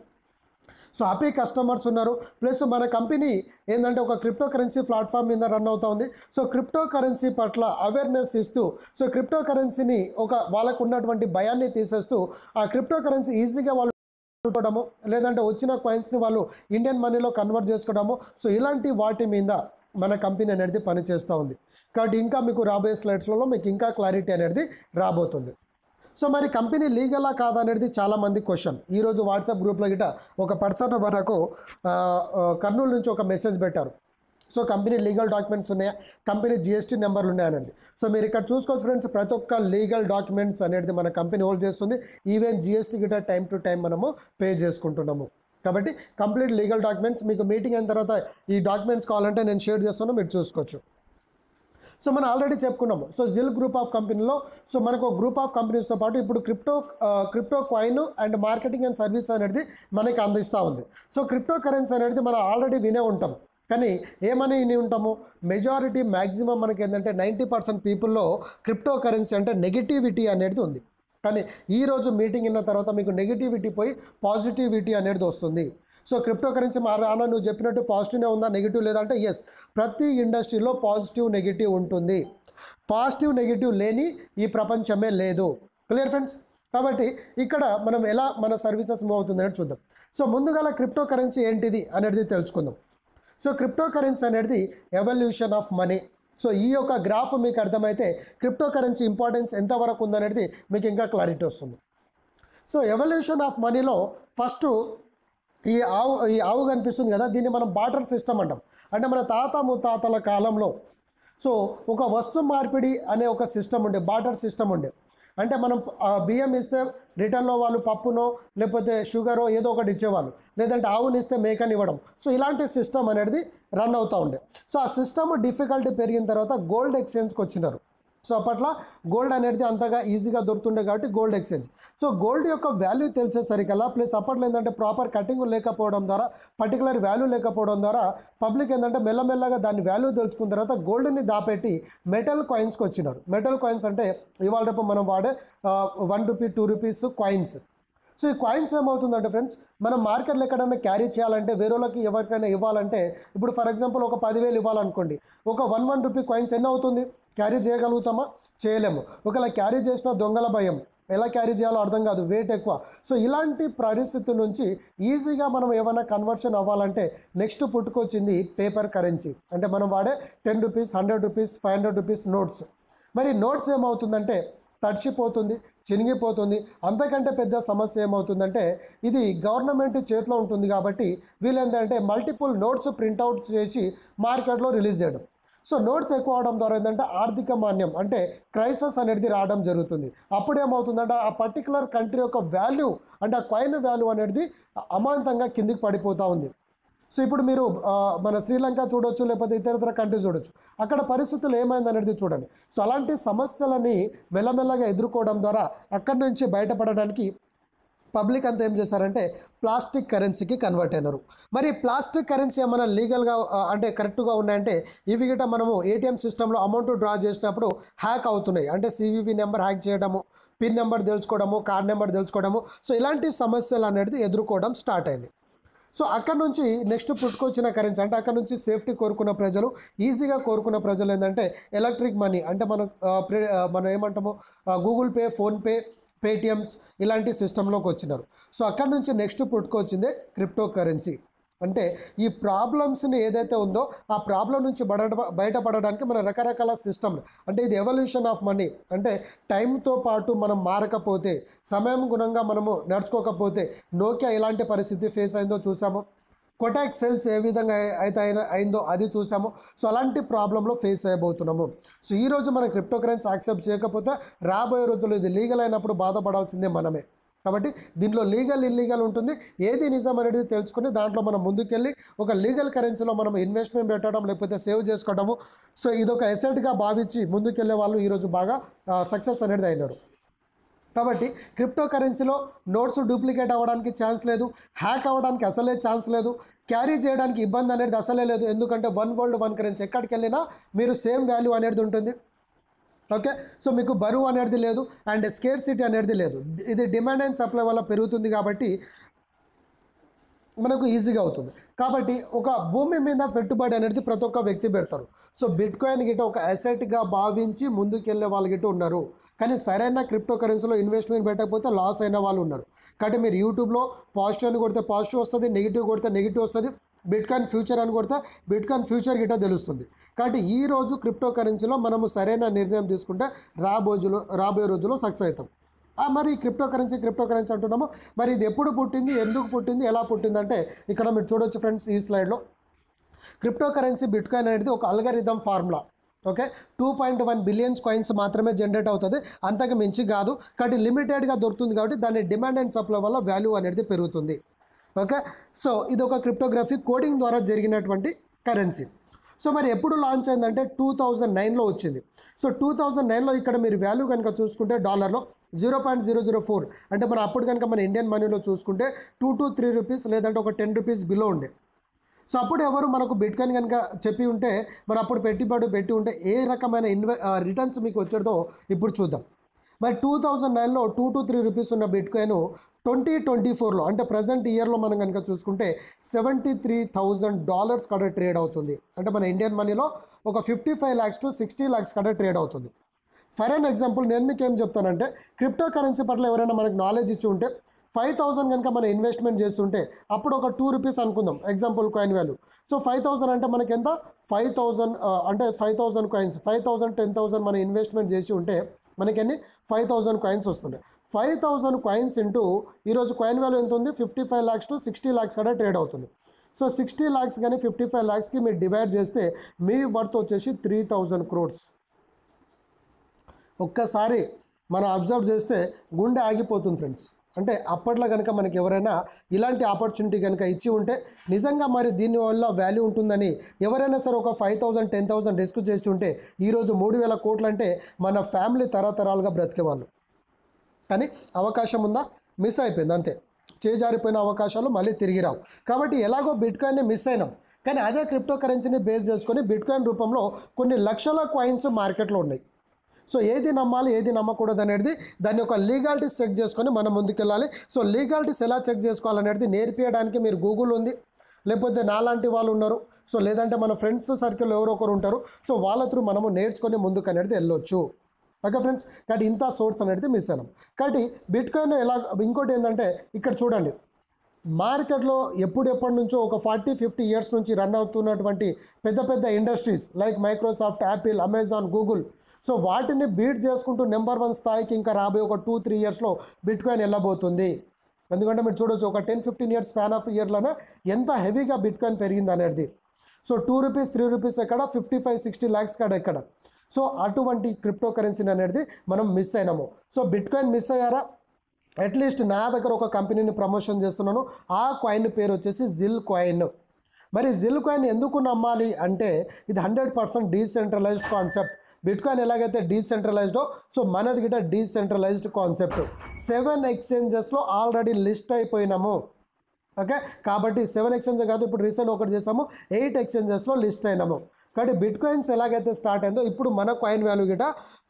సో హ్యాపీ కస్టమర్స్ ఉన్నారు. ప్లస్ మన కంపెనీ ఏంటంటే ఒక క్రిప్టో కరెన్సీ ప్లాట్ఫామ్ మీద రన్ అవుతూ ఉంది. సో క్రిప్టో కరెన్సీ పట్ల అవేర్నెస్ ఇస్తూ, సో క్రిప్టో కరెన్సీని వాళ్ళకు ఉన్నటువంటి భయాన్ని తీసేస్తూ ఆ క్రిప్టో కరెన్సీ ఈజీగా వాళ్ళు లేదంటే వచ్చిన కాయిన్స్ని వాళ్ళు ఇండియన్ మనీలో కన్వర్ట్ చేసుకోవడము. సో ఇలాంటి వాటి మీద మన కంపెనీ అనేది పనిచేస్తూ ఉంది. కాబట్టి ఇంకా మీకు రాబోయే స్లైడ్స్లలో మీకు ఇంకా క్లారిటీ అనేది రాబోతుంది. సో మరి కంపెనీ లీగలా కాదా అనేది చాలామంది క్వశ్చన్. ఈరోజు వాట్సాప్ గ్రూప్లో గిట ఒక పర్సన్ మనకు కర్నూలు నుంచి ఒక మెసేజ్ పెట్టారు. సో కంపెనీ లీగల్ డాక్యుమెంట్స్ ఉన్నాయా, కంపెనీ జిఎస్టీ నెంబర్లు ఉన్నాయనేది. సో మీరు ఇక్కడ చూసుకోవచ్చు ఫ్రెండ్స్, ప్రతి ఒక్క లీగల్ డాక్యుమెంట్స్ అనేది మన కంపెనీ హోల్డ్ చేస్తుంది. ఈవెన్ జిఎస్టీ గిట టైం టు టైం మనము పే చేసుకుంటున్నాము. కాబట్టి కంప్లీట్ లీగల్ డాక్యుమెంట్స్ మీకు మీటింగ్ అయిన తర్వాత ఈ డాక్యుమెంట్స్ కావాలంటే నేను షేర్ చేస్తాను, మీరు చూసుకోవచ్చు. సో మనం ఆల్రెడీ చెప్పుకున్నాము. సో జిల్ గ్రూప్ ఆఫ్ కంపెనీలో సో మనకు గ్రూప్ ఆఫ్ కంపెనీస్తో పాటు ఇప్పుడు crypto coin and marketing and service అనేది మనకి అందిస్తూ ఉంది. సో క్రిప్టో కరెన్సీ అనేది మనం ఆల్రెడీ వినే ఉంటాం. కానీ ఏమని విని ఉంటాము, మెజారిటీ మ్యాక్సిమం మనకి ఏంటంటే 90% పీపుల్లో క్రిప్టో కరెన్సీ అంటే నెగిటివిటీ అనేది ఉంది. కానీ ఈరోజు మీటింగ్ అయిన తర్వాత మీకు నెగిటివిటీ పోయి పాజిటివిటీ అనేది వస్తుంది. సో క్రిప్టో కరెన్సీ రానా నువ్వు చెప్పినట్టు పాజిటివ్నే ఉందా, నెగిటివ్ లేదంటే ఎస్, ప్రతి ఇండస్ట్రీలో పాజిటివ్ నెగిటివ్ ఉంటుంది. పాజిటివ్ నెగిటివ్ లేని ఈ ప్రపంచమే లేదు. Clear friends? కాబట్టి ఇక్కడ మనం ఎలా మన సర్వీసెస్ మూవ్ అవుతుంది అనేది చూద్దాం. సో ముందుగా క్రిప్టో కరెన్సీ ఏంటిది అనేది తెలుసుకుందాం. సో క్రిప్టో కరెన్సీ అనేది ఎవల్యూషన్ ఆఫ్ మనీ. సో ఈ యొక్క గ్రాఫ్ మీకు అర్థమైతే క్రిప్టో కరెన్సీ ఇంపార్టెన్స్ ఎంతవరకు ఉందనేది మీకు ఇంకా క్లారిటీ వస్తుంది. సో ఎవల్యూషన్ ఆఫ్ మనీలో ఫస్ట్ ఈ ఆవు కనిపిస్తుంది కదా, దీన్ని మనం బార్టర్ సిస్టమ్ అంటాం. అంటే మన తాత ముత్తాతల కాలంలో సో ఒక వస్తు మార్పిడి అనే ఒక సిస్టమ్ ఉండే, బార్టర్ సిస్టమ్ ఉండే. అంటే మనం బియ్యం ఇస్తే రిటర్న్లో వాళ్ళు పప్పునో లేకపోతే షుగరో ఏదో ఒకటి ఇచ్చేవాళ్ళు, లేదంటే ఆవుని ఇస్తే మేకని ఇవ్వడం. సో ఇలాంటి సిస్టమ్ అనేది రన్ అవుతూ ఉండే. సో ఆ సిస్టమ్ డిఫికల్టీ పెరిగిన తర్వాత గోల్డ్ ఎక్స్చేంజ్కి వచ్చినారు. సో అప్పట్లో గోల్డ్ అనేది అంతగా ఈజీగా దొరుకుతుండే కాబట్టి గోల్డ్ ఎక్స్చేంజ్. సో గోల్డ్ యొక్క వాల్యూ తెలిసేసరికల్లా ప్లస్ అప్పట్లో ఏంటంటే ప్రాపర్ కటింగ్ లేకపోవడం ద్వారా, పర్టికులర్ వాల్యూ లేకపోవడం ద్వారా పబ్లిక్ ఏంటంటే మెల్లమెల్లగా దాని వాల్యూ తెలుసుకున్న తర్వాత గోల్డ్ని దాపెట్టి మెటల్ కాయిన్స్కి వచ్చినారు. మెటల్ కాయిన్స్ అంటే ఇవాళ రేపు మనం వాడే 1 రూపీ 2 రూపీస్ కాయిన్స్. సో ఈ కాయిన్స్ ఏమవుతుందంటే ఫ్రెండ్స్, మనం మార్కెట్లో ఎక్కడైనా క్యారీ చేయాలంటే వేరే వాళ్ళకి ఎవరికైనా ఇవ్వాలంటే, ఇప్పుడు ఫర్ ఎగ్జాంపుల్ ఒక 10,000 ఇవ్వాలనుకోండి, ఒక 1 రూపీ కాయిన్స్ ఎన్ని అవుతుంది, క్యారీ చేయగలుగుతామా? చేయలేము. ఒకవేళ క్యారీ చేసిన దొంగల భయం, ఎలా క్యారీ చేయాలో అర్థం కాదు, వెయిట్ ఎక్కువ. సో ఇలాంటి పరిస్థితి నుంచి ఈజీగా మనం ఏమైనా కన్వర్షన్ అవ్వాలంటే నెక్స్ట్ పుట్టుకొచ్చింది పేపర్ కరెన్సీ. అంటే మనం వాడే 10 రూపీస్ 100 రూపీస్ 500 రూపీస్ నోట్స్. మరి నోట్స్ ఏమవుతుందంటే తడిచిపోతుంది, చినిగిపోతుంది. అంతకంటే పెద్ద సమస్య ఏమవుతుందంటే ఇది గవర్నమెంట్ చేతిలో ఉంటుంది కాబట్టి వీళ్ళు ఏంటంటే మల్టిపుల్ నోట్స్ ప్రింట్అవుట్ చేసి మార్కెట్లో రిలీజ్ చేయడం. సో నోట్స్ ఎక్కువ అవడం ద్వారా ఏంటంటే ఆర్థిక మాన్యం అంటే క్రైసిస్ అనేది రావడం జరుగుతుంది. అప్పుడు ఏమవుతుందంటే ఆ పర్టికులర్ కంట్రీ యొక్క వాల్యూ అంటే ఆ కాయిన్ వాల్యూ అనేది అమాంతంగా కిందికి పడిపోతూ ఉంది. సో ఇప్పుడు మీరు మన శ్రీలంక చూడొచ్చు, లేకపోతే ఇతర కంట్రీస్ చూడొచ్చు, అక్కడ పరిస్థితులు ఏమైంది అనేది చూడండి. సో అలాంటి సమస్యలని మెల్లమెల్లగా ఎదుర్కోవడం ద్వారా అక్కడి నుంచి బయటపడడానికి పబ్లిక్ అంతా ఏం చేశారంటే ప్లాస్టిక్ కరెన్సీకి కన్వర్ట్ అయినారు. మరి ప్లాస్టిక్ కరెన్సీ ఏమైనా లీగల్గా అంటే కరెక్ట్గా ఉన్నాయంటే ఇవి గిట మనము ఏటీఎం సిస్టంలో అమౌంట్ డ్రా చేసినప్పుడు హ్యాక్ అవుతున్నాయి. అంటే సివివి నెంబర్ హ్యాక్ చేయడము, పిన్ నెంబర్ తెలుసుకోవడము, కార్డ్ నెంబర్ తెలుసుకోవడము. సో ఇలాంటి సమస్యలు అనేది ఎదుర్కోవడం స్టార్ట్ అయింది. సో అక్కడ నుంచి నెక్స్ట్ పుట్టుకొచ్చిన కరెన్సీ అంటే అక్కడ నుంచి సేఫ్టీ కోరుకున్న ప్రజలు, ఈజీగా కోరుకున్న ప్రజలు ఏంటంటే ఎలక్ట్రిక్ మనీ అంటే మనం ఏమంటాము గూగుల్ పే, ఫోన్పే, పేటిఎమ్స్ ఇలాంటి సిస్టంలోకి వచ్చినారు. సో అక్కడ నుంచి నెక్స్ట్ పుట్టుకొచ్చిందే క్రిప్టో కరెన్సీ. అంటే ఈ ప్రాబ్లమ్స్ని ఏదైతే ఉందో ఆ ప్రాబ్లం నుంచి బయటపడడానికి మన రకరకాల సిస్టమ్ అంటే ఇది ఎవల్యూషన్ ఆఫ్ మనీ. అంటే టైంతో పాటు మనం మారకపోతే, సమయం గుణంగా మనము నడుచుకోకపోతే నోకియా ఎలాంటి పరిస్థితి ఫేస్ అయిందో చూసాము, కొటాక్ సెల్స్ ఏ విధంగా అయితే అయిందో అది చూసాము. సో అలాంటి ప్రాబ్లంలో ఫేస్ చేయబోతున్నాము. సో ఈరోజు మనం క్రిప్టో కరెన్సీ యాక్సెప్ట్ చేయకపోతే రాబోయే రోజుల్లో ఇది లీగల్ అయినప్పుడు బాధపడాల్సిందే మనమే. కాబట్టి దీంట్లో లీగల్ ఇల్లీగల్ ఉంటుంది, ఏది నిజం అనేది తెలుసుకుని దాంట్లో మనం ముందుకెళ్ళి ఒక లీగల్ కరెన్సీలో మనం ఇన్వెస్ట్మెంట్ పెట్టడం లేకపోతే సేవ్ చేసుకోవడము. సో ఇదొక ఎసెట్గా భావించి ముందుకెళ్ళే వాళ్ళు ఈరోజు బాగా సక్సెస్ అనేది అయినారు. కాబట్టి క్రిప్టో కరెన్సీలో నోట్స్ డూప్లికేట్ అవ్వడానికి ఛాన్స్ లేదు, హ్యాక్ అవ్వడానికి అసలే ఛాన్స్ లేదు, క్యారీ చేయడానికి ఇబ్బంది అనేది అసలే లేదు. ఎందుకంటే 1 వరల్డ్ 1 కరెన్సీ, ఎక్కడికి వెళ్ళినా మీరు సేమ్ వాల్యూ అనేది ఉంటుంది. ఓకే, సో మీకు బరువు అనేది లేదు అండ్ స్కేర్సిటీ అనేది లేదు. ఇది డిమాండ్ అండ్ సప్లై వల్ల పెరుగుతుంది కాబట్టి మనకు ఈజీగా అవుతుంది. కాబట్టి ఒక భూమి మీద పెట్టుబడి అనేది ప్రతి ఒక్క వ్యక్తి పెడతారు. సో బిట్కాయిన్ గిట్ట ఒక అసెట్గా భావించి ముందుకెళ్ళే వాళ్ళు గిట్ట ఉన్నారు. కానీ సరైన క్రిప్టో కరెన్సీలో ఇన్వెస్ట్మెంట్ పెట్టకపోతే లాస్ అయిన వాళ్ళు ఉన్నారు. కాబట్టి మీరు యూట్యూబ్లో పాజిటివ్ అని కొడితే పాజిటివ్ వస్తుంది, నెగిటివ్ కొడితే నెగిటివ్ వస్తుంది. బిట్కాయిన్ ఫ్యూచర్ అని కొడితే బిట్కాయిన్ ఫ్యూచర్ గిట్ట తెలుస్తుంది. కాబట్టి ఈరోజు క్రిప్టో కరెన్సీలో మనము సరైన నిర్ణయం తీసుకుంటే రాబోయే రోజుల్లో సక్సెస్ అవుతాం. మరి క్రిప్టో కరెన్సీ అంటున్నాము. మరి ఇది ఎప్పుడు పుట్టింది, ఎందుకు పుట్టింది, ఎలా పుట్టిందంటే ఇక్కడ మీరు చూడొచ్చు ఫ్రెండ్స్, ఈ స్లైడ్లో క్రిప్టో కరెన్సీ బిట్కాయిన్ అనేది ఒక algorithm formula. Okay, 2.1 billions coins మాత్రమే జనరేట్ అవుతుంది, అంతకు మించి కాదు. కాబట్టి లిమిటెడ్గా దొరుకుతుంది, కాబట్టి దాని డిమాండ్ అండ్ సప్లై వల్ల వాల్యూ అనేది పెరుగుతుంది. ఓకే, సో ఇది ఒక క్రిప్టోగ్రఫీ కోడింగ్ ద్వారా జరిగినటువంటి కరెన్సీ. సో మరి ఎప్పుడు లాంచ్ అయిందంటే 2009లో వచ్చింది. సో 2009లో ఇక్కడ మీరు వాల్యూ కనుక చూసుకుంటే డాలర్లో 0.004, అంటే మన అప్పుడు కనుక మన ఇండియన్ మనీలో చూసుకుంటే 2 to 3 రూపీస్, లేదంటే ఒక 10 రూపీస్ బిలో ఉండే. సో అప్పుడు ఎవరు మనకు బిట్కాయిన్ కనుక చెప్పి ఉంటే, మరి అప్పుడు పెట్టుబడి పెట్టి ఉంటే ఏ రకమైన రిటర్న్స్ మీకు వచ్చేదో ఇప్పుడు చూద్దాం. మరి 2009లో 2 to 3 రూపీస్ ఉన్న బిట్కాయిన్ 2024లో అంటే ప్రజెంట్ ఇయర్లో మనం కనుక చూసుకుంటే $73,000 కాడ ట్రేడ్ అవుతుంది. అంటే మన ఇండియన్ మనీలో ఒక 55 lakhs to 60 lakhs కాడ ట్రేడ్ అవుతుంది. ఫర్ అన్ ఎగ్జాంపుల్ నేను మీకు ఏం చెప్తానంటే, క్రిప్టో కరెన్సీ పట్ల ఎవరైనా మనకు నాలెడ్జ్ ఇచ్చి ఉంటే 5,000 కనుక మనం ఇన్వెస్ట్మెంట్ చేస్తుంటే అప్పుడు ఒక 2 రూపీస్ అనుకుందాం ఎగ్జాంపుల్ కాయిన్ వాల్యూ. సో 5,000 అంటే మనకి ఎంత, 5,000 అంటే 5,000 కాయిన్స్, 5,000 10,000 మనం ఇన్వెస్ట్మెంట్ చేసి ఉంటే మనకెన్ని 5,000 కాయిన్స్ వస్తుంటాయి. 5,000 కాయిన్స్ ఇంటూ ఈరోజు కాయిన్ వాల్యూ ఎంత ఉంది, 55 lakhs to 60 lakhs కూడా ట్రేడ్ అవుతుంది. సో 60 lakhs కానీ 55 lakhsకి మీరు డివైడ్ చేస్తే మీ వర్త్ వచ్చేసి 3,000 crores. ఒక్కసారి మనం అబ్జర్వ్ చేస్తే గుండె ఆగిపోతుంది ఫ్రెండ్స్. అంటే అప్పట్లో కనుక మనకి ఎవరైనా ఇలాంటి ఆపర్చునిటీ కనుక ఇచ్చి ఉంటే నిజంగా మరి దీనివల్ల వాల్యూ ఉంటుందని ఎవరైనా సరే ఒక 5,000 10,000 రిస్క్ చేసి ఉంటే ఈరోజు 3,000 కోట్లు అంటే మన ఫ్యామిలీ తరతరాలుగా బ్రతికేవాళ్ళు. కానీ అవకాశం ఉందా, మిస్ అయిపోయింది అంతే. చేజారిపోయిన అవకాశాలు మళ్ళీ తిరిగి రావు. కాబట్టి ఎలాగో బిట్కాయిన్ని మిస్ అయినాం, కానీ అదే క్రిప్టో కరెన్సీని బేస్ చేసుకొని బిట్కాయిన్ రూపంలో కొన్ని లక్షల కాయిన్స్ మార్కెట్లో ఉన్నాయి. సో ఏది నమ్మాలి, ఏది నమ్మకూడదు అనేది దాని యొక్క లీగాలిటీస్ చెక్ చేసుకొని మనం ముందుకెళ్ళాలి. సో లీగాలిటీస్ ఎలా చెక్ చేసుకోవాలనేది నేర్పించడానికి మీరు గూగుల్ ఉంది, లేకపోతే నాలాంటి వాళ్ళు ఉన్నారు, సో లేదంటే మన ఫ్రెండ్స్ సర్కిల్ ఎవరో ఒకరు ఉంటారు. సో వాళ్ళ త్రూ మనము నేర్చుకొని ముందుకు అనేది వెళ్ళొచ్చు. ఓకే ఫ్రెండ్స్, కాబట్టి ఇంత సోర్స్ అనేది మిస్ అయినాం. కాబట్టి బిట్కాయిన్ ఎలా, ఇంకోటి ఏంటంటే ఇక్కడ చూడండి, మార్కెట్లో ఎప్పటి నుంచో ఒక 40-50 years నుంచి రన్ అవుతున్నటువంటి పెద్ద పెద్ద industries like Microsoft, Apple, Amazon, Google, so వాటిని బీట్ చేసుకుంటూ నెంబర్ 1 స్థాయికి ఇంకా రాబోయే ఒక 2-3 yearsలో బిట్కాయిన్ వెళ్ళబోతుంది. ఎందుకంటే మీరు చూడొచ్చు ఒక 10-15 years స్పాన్ ఆఫ్ ఇయర్లోనే ఎంత హెవీగా బిట్కాయిన్ పెరిగింది అనేది. సో 2 రూపీస్ 3 రూపీస్ ఎక్కడ, 55-60 lakhs కాడ ఎక్కడ. సో అటువంటి క్రిప్టో కరెన్సీని అనేది మనం మిస్ అయినాము. సో బిట్కాయిన్ మిస్ అయ్యారా, అట్లీస్ట్ నా దగ్గర ఒక కంపెనీని ప్రమోషన్ చేస్తున్నాను, ఆ కాయిన్ పేరు వచ్చేసి జిల్ కాయిన్. మరి జిల్ కాయిన్ ఎందుకు నమ్మాలి అంటే ఇది 100% డీసెంట్రలైజ్డ్ కాన్సెప్ట్. బిట్కాయిన్ ఎలాగైతే డీసెంట్రలైజ్డో, సో మనది గిట్ట డీసెంట్రలైజ్డ్ కాన్సెప్ట్. 7 exchangesలో ఆల్రెడీ లిస్ట్ అయిపోయినాము. ఓకే, కాబట్టి 7 exchanges కాదు, ఇప్పుడు రీసెంట్ ఒకటి చేసాము, 8 exchangesలో లిస్ట్ అయినాము. కాబట్టి బిట్కాయిన్స్ ఎలాగైతే స్టార్ట్ అయిందో ఇప్పుడు మన కాయిన్ వాల్యూ గిట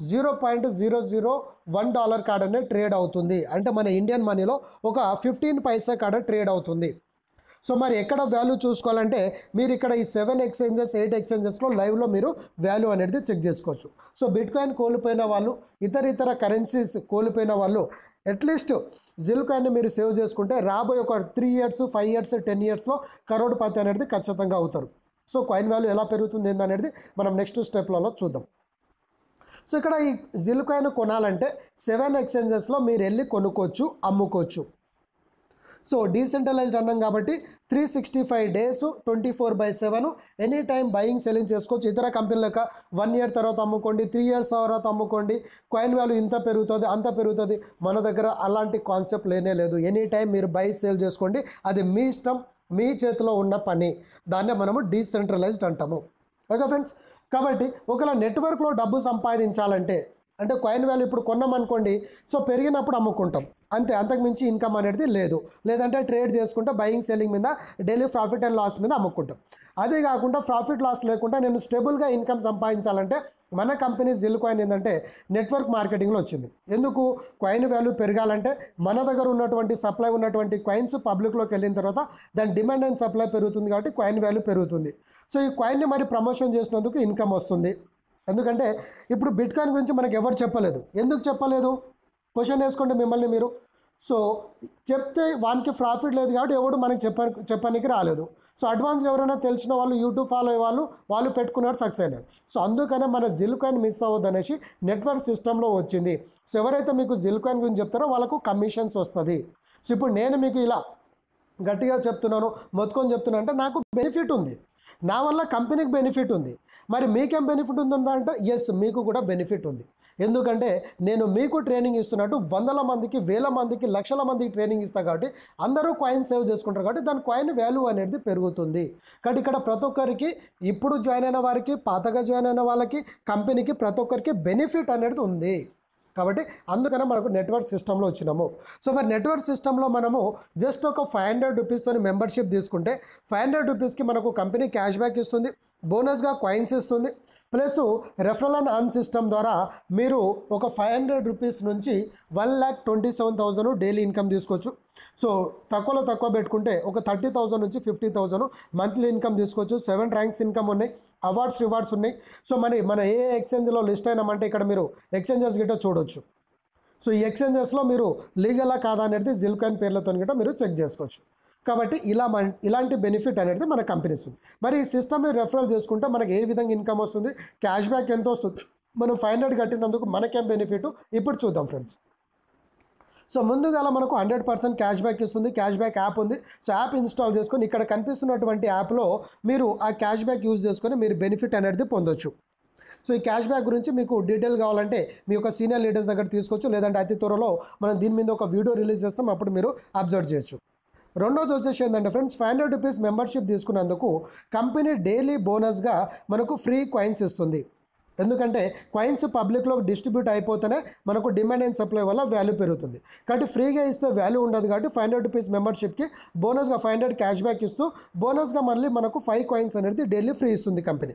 $0.001 కాడనే ట్రేడ్ అవుతుంది. అంటే మన ఇండియన్ మనీలో ఒక 15 పైసా కాడ ట్రేడ్ అవుతుంది. సో మరి ఎక్కడ వాల్యూ చూసుకోవాలంటే మీరు ఇక్కడ ఈ 7 exchanges 8 exchangesలో లైవ్లో మీరు వాల్యూ అనేది చెక్ చేసుకోవచ్చు. సో బిట్కాయిన్ కోల్పోయిన వాళ్ళు, ఇతర కరెన్సీస్ కోల్పోయిన వాళ్ళు అట్లీస్ట్ జిల్ కాయిన్ని మీరు సేవ్ చేసుకుంటే రాబోయే ఒక 3 years 5 years 10 yearsలో కరోడ్పతి అనేది ఖచ్చితంగా అవుతారు. సో కాయిన్ వాల్యూ ఎలా పెరుగుతుంది ఏందనేది మనం నెక్స్ట్ స్టెప్లలో చూద్దాం. సో ఇక్కడ ఈ జిల్ కాయిన్ కొనాలంటే 7 exchangesలో మీరు వెళ్ళి కొనుక్కోవచ్చు, అమ్ముకోవచ్చు. సో డీసెంట్రలైజ్డ్ అన్నాం కాబట్టి 365 days 24/7 any time buying selling చేసుకోవచ్చు. ఇతర కంపెనీల లెక్క 1 year తర్వాత అమ్ముకోండి, 3 years తర్వాత అమ్ముకోండి, కాయిన్ వాల్యూ ఇంత పెరుగుతుంది అంత పెరుగుతుంది. మన దగ్గర అలాంటి కాన్సెప్ట్ లేనే లేదు. ఎనీ టైం మీరు బై సేల్ చేసుకోండి, అది మీ ఇష్టం, మీ చేతిలో ఉన్న పని. దాన్నే మనము డీసెంట్రలైజ్డ్ అంటాము. ఓకే ఫ్రెండ్స్, కాబట్టి ఒకవేళ నెట్వర్క్లో డబ్బు సంపాదించాలంటే, అంటే కాయిన్ వాల్యూ ఇప్పుడు కొన్నామనుకోండి, సో పెరిగినప్పుడు అమ్ముకుంటాం అంతే, అంతకుమించి ఇన్కమ్ అనేది లేదు. లేదంటే ట్రేడ్ చేసుకుంటే బయింగ్ సెల్లింగ్ మీద డైలీ ప్రాఫిట్ అండ్ లాస్ మీద అమ్ముకుంటాం. అదే కాకుండా ప్రాఫిట్ లాస్ లేకుండా నేను స్టేబుల్గా ఇన్కమ్ సంపాదించాలంటే మన కంపెనీ జిల్ కాయిన్ ఏంటంటే నెట్వర్క్ మార్కెటింగ్లో వచ్చింది. ఎందుకు, కాయిన్ వాల్యూ పెరగాలంటే మన దగ్గర ఉన్నటువంటి సప్లై ఉన్నటువంటి కాయిన్స్ పబ్లిక్లోకి వెళ్ళిన తర్వాత దాని డిమాండ్ అండ్ సప్లై పెరుగుతుంది, కాబట్టి కాయిన్ వాల్యూ పెరుగుతుంది. సో ఈ కాయిన్ని మరి ప్రమోషన్ చేసినందుకు ఇన్కమ్ వస్తుంది. ఎందుకంటే ఇప్పుడు బిట్కాయిన్ గురించి మనకు ఎవరు చెప్పలేదు. ఎందుకు చెప్పలేదు, క్వశ్చన్ వేసుకోండి మిమ్మల్ని మీరు. సో చెప్తే వానికి ప్రాఫిట్ లేదు కాబట్టి ఎవడు మనకి చెప్పడానికి రాలేదు. సో అడ్వాన్స్గా ఎవరైనా తెలిసిన వాళ్ళు యూట్యూబ్ ఫాలో అయ్యే వాళ్ళు పెట్టుకున్నారు, సక్సెస్ అయినారు. సో అందుకనే మన జిల్ కాయిన్ మిస్ అవ్వద్దు అనేసి నెట్వర్క్ సిస్టంలో వచ్చింది. సో ఎవరైతే మీకు జిల్ కాయిన్ గురించి చెప్తారో వాళ్ళకు కమిషన్స్ వస్తుంది. సో ఇప్పుడు నేను మీకు ఇలా గట్టిగా చెప్తున్నాను, మొత్తుకొని చెప్తున్నాను అంటే నాకు బెనిఫిట్ ఉంది, నా వల్ల కంపెనీకి బెనిఫిట్ ఉంది. మరి మీకేం బెనిఫిట్ ఉందా అంటే ఎస్, మీకు కూడా బెనిఫిట్ ఉంది. ఎందుకంటే నేను మీకు ట్రైనింగ్ ఇస్తున్నట్టు వందల మందికి, వేల మందికి, లక్షల మందికి ట్రైనింగ్ ఇస్తాను కాబట్టి అందరూ కాయిన్ సేవ్ చేసుకుంటారు కాబట్టి దాని కాయిన్ వాల్యూ అనేది పెరుగుతుంది. కాబట్టి ఇక్కడ ప్రతి ఒక్కరికి, ఇప్పుడు జాయిన్ అయిన వారికి, పాతగా జాయిన్ అయిన వాళ్ళకి, కంపెనీకి ప్రతి ఒక్కరికి బెనిఫిట్ అనేది ఉంది. కాబట్టి అందుకనే మనకు నెట్వర్క్ సిస్టంలో వచ్చినాము. సో మరి నెట్వర్క్ సిస్టంలో మనము జస్ట్ ఒక 500 రూపీస్తో మెంబర్షిప్ తీసుకుంటే 500 రూపీస్కి మనకు కంపెనీ క్యాష్ బ్యాక్ ఇస్తుంది, బోనస్గా కాయిన్స్ ఇస్తుంది, plus referral and earn system ద్వారా మీరు ఒక 500 రూపీస్ నుంచి 1,27,000 డైలీ ఇన్కమ్ తీసుకోవచ్చు. సో తక్కువలో తక్కువ పెట్టుకుంటే ఒక 30,000 నుంచి 50,000 మంత్లీ ఇన్కమ్ తీసుకోవచ్చు. 7 ర్యాంక్స్ ఇన్కమ్ ఉన్నాయి, అవార్డ్స్ రివార్డ్స్ ఉన్నాయి. సో మరి మన ఏ ఎక్స్చేంజ్లో లిస్ట్ అయినామంటే ఇక్కడ మీరు ఎక్స్చేంజెస్ గిట్ట చూడొచ్చు. సో ఈ ఎక్స్చేంజెస్లో మీరు లీగలా కాదా అనేది జిల్ కాయిన్ పేర్లతో గిట్ట మీరు చెక్ చేసుకోవచ్చు. కాబట్టి ఇలాంటి బెనిఫిట్ అనేది మన కంపెనీ ఇస్తుంది. మరి ఈ సిస్టమ్ని రెఫరల్ చేసుకుంటే మనకి ఏ విధంగా ఇన్కమ్ వస్తుంది, క్యాష్ బ్యాక్ ఎంత వస్తుంది, మనం 500 కట్టినందుకు మనకేం బెనిఫిట్ ఇప్పుడు చూద్దాం ఫ్రెండ్స్. సో ముందుగా మనకు 100% క్యాష్ బ్యాక్ ఇస్తుంది. క్యాష్ బ్యాక్ యాప్ ఉంది. సో యాప్ ఇన్స్టాల్ చేసుకొని ఇక్కడ కనిపిస్తున్నటువంటి యాప్లో మీరు ఆ క్యాష్ బ్యాక్ యూజ్ చేసుకొని మీరు బెనిఫిట్ అనేది పొందొచ్చు. సో ఈ క్యాష్ బ్యాక్ గురించి మీకు డీటెయిల్ కావాలంటే మీ యొక్క సీనియర్ లీడర్స్ దగ్గర తీసుకోవచ్చు, లేదంటే అతి త్వరలో మనం దీని మీద ఒక వీడియో రిలీజ్ చేస్తాం, అప్పుడు మీరు అబ్జర్వ్ చేయొచ్చు. రెండోది వచ్చేసి ఏంటంటే ఫ్రెండ్స్, 500 రూపీస్ మెంబర్షిప్ తీసుకున్నందుకు కంపెనీ డైలీ బోనస్గా మనకు ఫ్రీ కాయిన్స్ ఇస్తుంది. ఎందుకంటే కాయిన్స్ పబ్లిక్లో డిస్ట్రిబ్యూట్ అయిపోతేనే మనకు డిమాండ్ అండ్ సప్లై వల్ల వాల్యూ పెరుగుతుంది. కాబట్టి ఫ్రీగా ఇస్తే వాల్యూ ఉండదు. కాబట్టి 500 రూపీస్ మెంబర్షిప్కి బోనస్గా 500 క్యాష్ బ్యాక్ ఇస్తూ బోనస్గా మళ్ళీ మనకు 5 కాయిన్స్ అనేది డైలీ ఫ్రీ ఇస్తుంది కంపెనీ.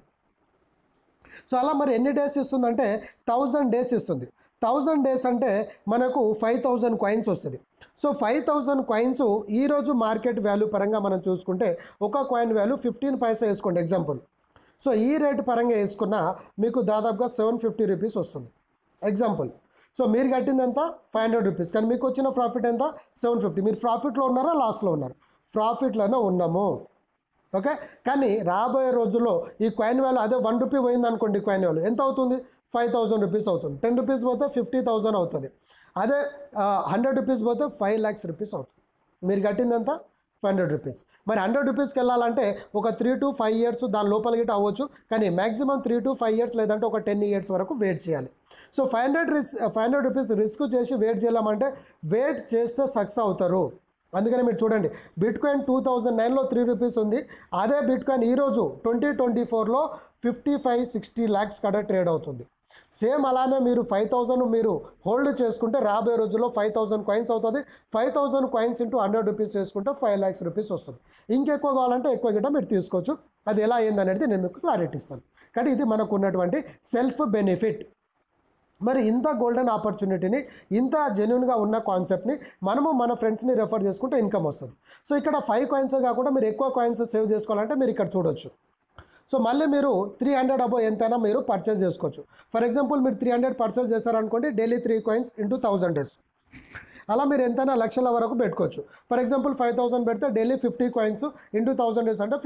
సో అలా మరి ఎన్ని డేస్ ఇస్తుందంటే 1000 డేస్ ఇస్తుంది. 1000 డేస్ అంటే మనకు 5000 కాయిన్స్ వస్తుంది. సో 5000 కాయిన్స్ ఈరోజు మార్కెట్ వాల్యూ పరంగా మనం చూసుకుంటే ఒక కాయిన్ వాల్యూ 15 పైసా వేసుకోండి ఎగ్జాంపుల్. సో ఈ రేటు పరంగా వేసుకున్న మీకు దాదాపుగా 750 రూపీస్ వస్తుంది ఎగ్జాంపుల్. సో మీరు కట్టింది ఎంత 500 రూపీస్, కానీ మీకు వచ్చిన ప్రాఫిట్ ఎంత 750. మీరు ప్రాఫిట్లో ఉన్నారా లాస్లో ఉన్నారా? ప్రాఫిట్లోనే ఉన్నాము. ఓకే, కానీ రాబోయే రోజుల్లో ఈ కాయిన్ వాల్యూ అదే 1 రూపీ పోయింది అనుకోండి, కాయిన్ వాల్యూ ఎంత అవుతుంది 5000 రూపీస్ అవుతుంది. 10 రూపీస్ పోతే 50,000 అవుతుంది. అదే 100 రూపీస్ పోతే 5 lakhs రూపీస్ అవుతుంది. మీరు కట్టింది ఎంత 500 రూపీస్. మరి 100 రూపీస్కి వెళ్ళాలంటే ఒక 3 to 5 years దాని లోపల గిట్ట అవ్వచ్చు, కానీ మ్యాక్సిమం 3 to 5 years లేదంటే ఒక 10 years వరకు వెయిట్ చేయాలి. సో 500 రూపీస్ రిస్క్ చేసి వెయిట్ చేయాలంటే వెయిట్ చేస్తే సక్సెస్ అవుతారు. అందుకని మీరు చూడండి, బిట్ కాయిన్ 2009లో 3 రూపీస్ ఉంది. అదే బిట్ కాయిన్ ఈరోజు 2024లో 55-60 lakhs కడ ట్రేడ్ అవుతుంది. సేమ్ అలానే మీరు 5000 మీరు హోల్డ్ చేసుకుంటే రాబోయే రోజుల్లో 5000 కాయిన్స్ అవుతుంది. 5000 కాయిన్స్ ఇంటూ 100 రూపీస్ చేసుకుంటే 5 lakhs రూపీస్ వస్తుంది. ఇంకెక్కువ కావాలంటే ఎక్కువ గిట్ట మీరు తీసుకోవచ్చు. అది ఎలా అయిందనేది నేను మీకు క్లారిటీ ఇస్తాను. కానీ ఇది మనకు ఉన్నటువంటి సెల్ఫ్ బెనిఫిట్. మరి ఇంత గోల్డెన్ ఆపర్చునిటీని, ఇంత జెన్యున్గా ఉన్న కాన్సెప్ట్ని మనము మన ఫ్రెండ్స్ని రెఫర్ చేసుకుంటే ఇన్కమ్ వస్తుంది. సో ఇక్కడ 5 కాయిన్స్ కాకుండా మీరు ఎక్కువ కాయిన్స్ సేవ్ చేసుకోవాలంటే మీరు ఇక్కడ చూడొచ్చు. సో మళ్ళీ మీరు 300 అబో ఎంతైనా మీరు పర్చేస్ చేసుకోవచ్చు. ఫర్ ఎగ్జాంపుల్ మీరు 300 పర్చేస్ చేశారనుకోండి, డైలీ 3 కాయిన్స్ ఇంటూ 1000 డేస్, అలా మీరు ఎంతైనా లక్షల వరకు పెట్టుకోవచ్చు. ఫర్ ఎగ్జాంపుల్ 5000 పెడితే డైలీ 50 కాయిన్స్ ఇంటూ 1000 డేస్ అంటే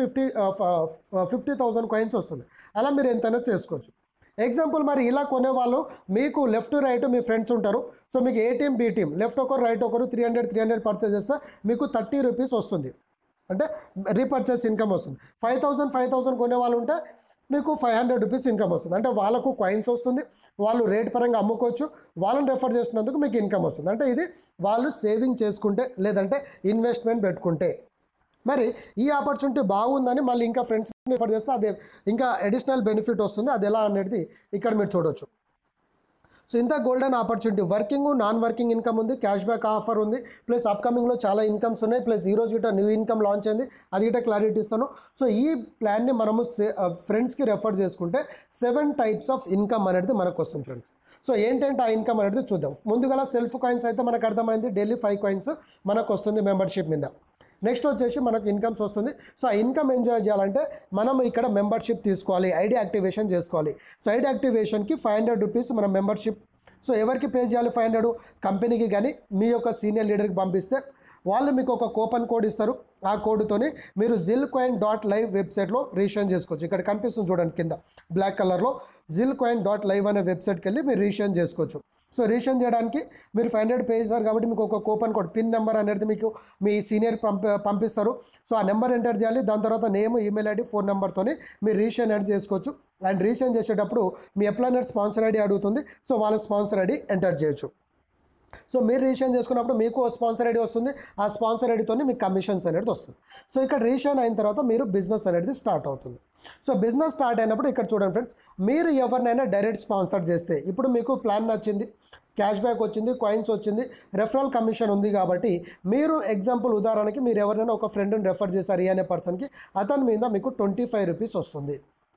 50,000 కాయిన్స్ వస్తుంది. అలా మీరు ఎంతైనా చేసుకోవచ్చు. ఎగ్జాంపుల్ మరి ఇలా కొనేవాళ్ళు మీకు లెఫ్ట్ రైట్ మీ ఫ్రెండ్స్ ఉంటారు. సో మీకు A team B team, left ఒకరు రైట్ ఒకరు 300 పర్చేస్ చేస్తే మీకు 30 రూపీస్ వస్తుంది, అంటే రీపర్చేస్ ఇన్కమ్ వస్తుంది. 5000 కొనే వాళ్ళు ఉంటే మీకు 500 రూపీస్ ఇన్కమ్ వస్తుంది. అంటే వాళ్ళకు కాయిన్స్ వస్తుంది, వాళ్ళు రేట్ పరంగా అమ్ముకోవచ్చు, వాళ్ళని రెఫర్ చేసినందుకు మీకు ఇన్కమ్ వస్తుంది. అంటే ఇది వాళ్ళు సేవింగ్ చేసుకుంటే లేదంటే ఇన్వెస్ట్మెంట్ పెట్టుకుంటే. మరి ఈ ఆపర్చునిటీ బాగుందని మళ్ళీ ఇంకా ఫ్రెండ్స్ని రెఫర్ చేస్తే అదే ఇంకా అడిషనల్ బెనిఫిట్ వస్తుంది. అది ఎలా అనేది ఇక్కడ మీరు చూడవచ్చు. సో ఇంత golden opportunity, working non working income ఉంది, క్యాష్ బ్యాక్ ఆఫర్ ఉంది, ప్లస్ అప్కమింగ్లో చాలా ఇన్కమ్స్ ఉన్నాయి, ప్లస్ ఈరోజు గిట్ట న్యూ ఇన్కమ్ లాంచ్ అయింది, అది గిట్ట క్లారిటీ ఇస్తాను. సో ఈ ప్లాన్ని మనము ఫ్రెండ్స్కి రెఫర్ చేసుకుంటే 7 types ఆఫ్ ఇన్కమ్ అనేది మనకు వస్తుంది ఫ్రెండ్స్. సో ఏంటంటే ఆ ఇన్కమ్ అనేది చూద్దాం. ముందుగా సెల్ఫ్ కాయిన్స్ అయితే మనకు అర్థమైంది, డైలీ 5 కాయిన్స్ మనకు వస్తుంది మెంబర్షిప్ మీద. నెక్స్ట్ వచ్చేసి మనకు ఇన్కమ్స్ వస్తుంది. సో ఆ ఇన్కమ్ ఎంజాయ్ చేయాలంటే మనం ఇక్కడ మెంబర్షిప్ తీసుకోవాలి, ఐడి యాక్టివేషన్ చేసుకోవాలి. సో ఐడి యాక్టివేషన్కి 500 రూపీస్ మనం మెంబర్షిప్ సో ఎవరికి పే చేయాలి 500? కంపెనీకి కానీ మీ యొక్క సీనియర్ లీడర్కి పంపిస్తే వాళ్ళు మీకు ఒక కూపన్ కోడ్ ఇస్తారు. ఆ కోడ్తోని మీరు zillcoin.live వెబ్సైట్లో రిజిస్ట్రేషన్ చేసుకోవచ్చు. ఇక్కడ కనిపిస్తుంది చూడండి కింద బ్లాక్ కలర్లో zillcoin.live అనే వెబ్సైట్కి వెళ్ళి మీరు రిజిస్ట్రేషన్ చేసుకోవచ్చు. సో రిజిస్ట్రేషన్ చేయడానికి మీరు 500 పే చేశారు కాబట్టి మీకు ఒక కూపన్ కోడ్ పిన్ నెంబర్ అనేది మీకు మీ సీనియర్ పంపిస్తారు. సో ఆ నెంబర్ ఎంటర్ చేయాలి. దాని తర్వాత నేమ్, ఈమెయిల్ ఐడి, ఫోన్ నెంబర్తోని మీరు రిజిస్ట్రేషన్ అనేది చేసుకోవచ్చు. అండ్ రిజిస్ట్రేషన్ చేసేటప్పుడు మీ ఎంప్లాయర్ స్పాన్సర్ ఐడి అడుగుతుంది. సో వాళ్ళ స్పాన్సర్ ఐడి ఎంటర్ చేయొచ్చు. సో మీరు రిజిస్ట్రేషన్ చేసుకున్నప్పుడు మీకు స్పాన్సర్ ఐడి వస్తుంది. ఆ స్పాన్సర్ ఐడితో మీకు కమిషన్స్ అనేది వస్తుంది. సో ఇక్కడ రిజిస్ట్రేషన్ అయిన తర్వాత మీరు బిజినెస్ అనేది స్టార్ట్ అవుతుంది. సో బిజినెస్ స్టార్ట్ అయినప్పుడు ఇక్కడ చూడండి ఫ్రెండ్స్, మీరు ఎవరినైనా డైరెక్ట్ స్పాన్సర్ చేస్తే ఇప్పుడు మీకు ప్లాన్ నచ్చింది, క్యాష్ బ్యాక్ వచ్చింది, కాయిన్స్ వచ్చింది, రెఫరల్ కమిషన్ ఉంది కాబట్టి మీరు ఎగ్జాంపుల్ ఉదాహరణకి మీరు ఎవరినైనా ఒక ఫ్రెండ్ని రెఫర్ చేశారు అనే పర్సన్కి, అతని మీద మీకు 25 రూపీస్ వస్తుంది.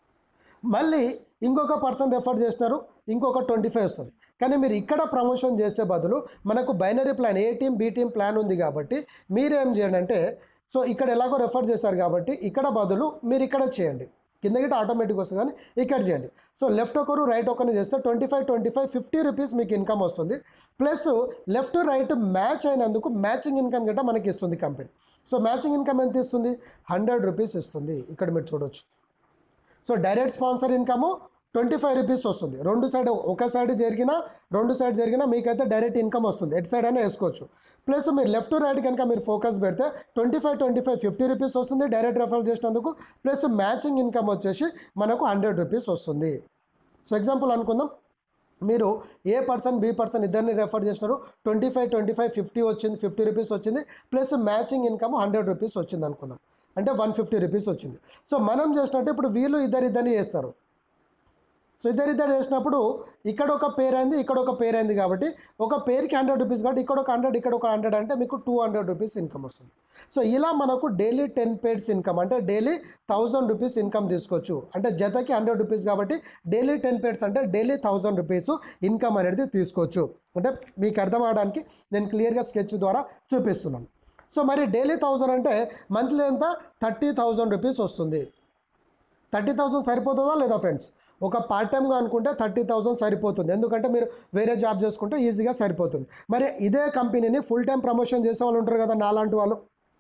మళ్ళీ ఇంకొక పర్సన్ రెఫర్ చేసినారు, ఇంకొక 25 వస్తుంది. కానీ మీరు ఇక్కడ ప్రమోషన్ చేసే బదులు మనకు binary plan A team B team plan ఉంది కాబట్టి మీరేం చేయండి అంటే, సో ఇక్కడ ఎలాగో రెఫర్ చేశారు కాబట్టి ఇక్కడ బదులు మీరు ఇక్కడ చేయండి, కింద గిట్ట ఆటోమేటిక్ వస్తుంది కానీ ఇక్కడ చేయండి. సో లెఫ్ట్ ఒకరు రైట్ ఒకరు చేస్తే 25 50 రూపీస్ మీకు ఇన్కమ్ వస్తుంది. ప్లస్ లెఫ్ట్ రైట్ మ్యాచ్ అయినందుకు మ్యాచింగ్ ఇన్కమ్ గిట్ట మనకి ఇస్తుంది కంపెనీ. సో మ్యాచింగ్ ఇన్కమ్ ఎంత ఇస్తుంది? 100 రూపీస్ ఇస్తుంది. ఇక్కడ మీరు చూడవచ్చు. So direct sponsor income 25 rupees వస్తుంది. రెండు సైడ్ ఒక సైడ్ జరిగినా మీకైతే డైరెక్ట్ ఇన్కమ్ వస్తుంది. ఎట్ సైడ్ అయినా వేసుకోవచ్చు. ప్లస్ మీరు లెఫ్ట్ రైట్ కనుక మీరు ఫోకస్ పెడితే 25 50 రూపీస్ వస్తుంది డైరెక్ట్ రెఫర్ చేసినందుకు. ప్లస్ మ్యాచింగ్ ఇన్కమ్ వచ్చేసి మనకు 100 రూపీస్ వస్తుంది. సో ఎగ్జాంపుల్ అనుకుందాం, మీరు ఏ పర్సన్ బి పర్సన్ ఇద్దరిని రెఫర్ చేసినారు, 25 50 వచ్చింది, 50 రూపీస్ వచ్చింది. ప్లస్ మ్యాచింగ్ ఇన్కమ్ 100 రూపీస్ వచ్చింది అనుకుందాం, అంటే 150 రూపీస్ వచ్చింది. సో మనం చేసినట్టు ఇప్పుడు వీళ్ళు ఇద్దరిని చేస్తారు. సో ఇద్దరు చేసినప్పుడు ఇక్కడ ఒక పేరు అయింది, ఇక్కడ ఒక పేరు అయింది కాబట్టి ఒక పేరుకి 100 రూపీస్ కాబట్టి ఇక్కడ ఒక 100 ఇక్కడ ఒక 100 అంటే మీకు 200 రూపీస్ ఇన్కమ్ వస్తుంది. సో ఇలా మనకు డైలీ 10 పేడ్స్ ఇన్కమ్ అంటే డైలీ 1000 రూపీస్ ఇన్కమ్ తీసుకోవచ్చు. అంటే జతకి 100 రూపీస్ కాబట్టి డైలీ 10 పేడ్స్ అంటే డైలీ 1000 రూపీస్ ఇన్కమ్ అనేది తీసుకోవచ్చు. అంటే మీకు అర్థం అవడానికి నేను క్లియర్గా స్కెచ్ ద్వారా చూపిస్తున్నాను. సో మరి డైలీ 1000 అంటే మంత్లీ ఎంత? 30,000 రూపీస్ వస్తుంది. 30,000 సరిపోతుందా లేదా ఫ్రెండ్స్? ఒక పార్ట్ టైమ్గా అనుకుంటే 30,000 సరిపోతుంది, ఎందుకంటే మీరు వేరే జాబ్ చేసుకుంటే ఈజీగా సరిపోతుంది. మరి ఇదే కంపెనీని ఫుల్ టైం ప్రమోషన్ చేసే వాళ్ళు ఉంటారు కదా, నాలాంటి వాళ్ళు,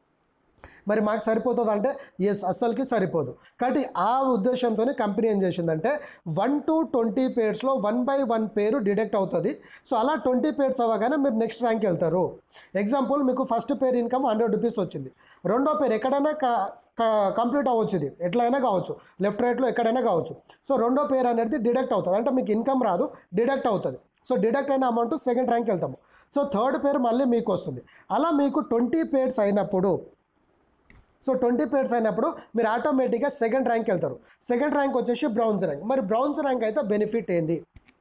మరి మాకు సరిపోతుంది అంటే ఎస్, అస్సలకి సరిపోదు. కాబట్టి ఆ ఉద్దేశంతో కంపెనీ ఏం చేసిందంటే 1 to 20 పేర్స్లో 1 by 1 పేరు డిడక్ట్ అవుతుంది. సో అలా 20 పేర్స్ అవ్వగానే మీరు నెక్స్ట్ ర్యాంక్ వెళ్తారు. ఎగ్జాంపుల్ మీకు ఫస్ట్ పేర్ ఇన్కమ్ 100 రూపీస్ వచ్చింది. రెండో పేరు ఎక్కడైనా కంప్లీట్ అవ్వచ్చు, ఇది ఎట్లయినా కావచ్చు, లెఫ్ట్ రైట్లో ఎక్కడైనా కావచ్చు. సో రెండో పేరు అనేది డిడక్ట్ అవుతుంది, అంటే మీకు ఇన్కమ్ రాదు, డిడక్ట్ అవుతుంది. సో డిడక్ట్ అయిన అమౌంట్ సెకండ్ ర్యాంక్ వెళ్తాము. సో థర్డ్ పేరు మళ్ళీ మీకు వస్తుంది. అలా మీకు 20 పేర్స్ అయినప్పుడు, సో 20 పేర్స్ అయినప్పుడు మీరు ఆటోమేటిక్గా సెకండ్ ర్యాంక్ వెళ్తారు. సెకండ్ ర్యాంక్ వచ్చేసి బ్రౌన్స్ ర్యాంక్. మరి బ్రౌన్స్ ర్యాంక్ అయితే బెనిఫిట్ ఏంది?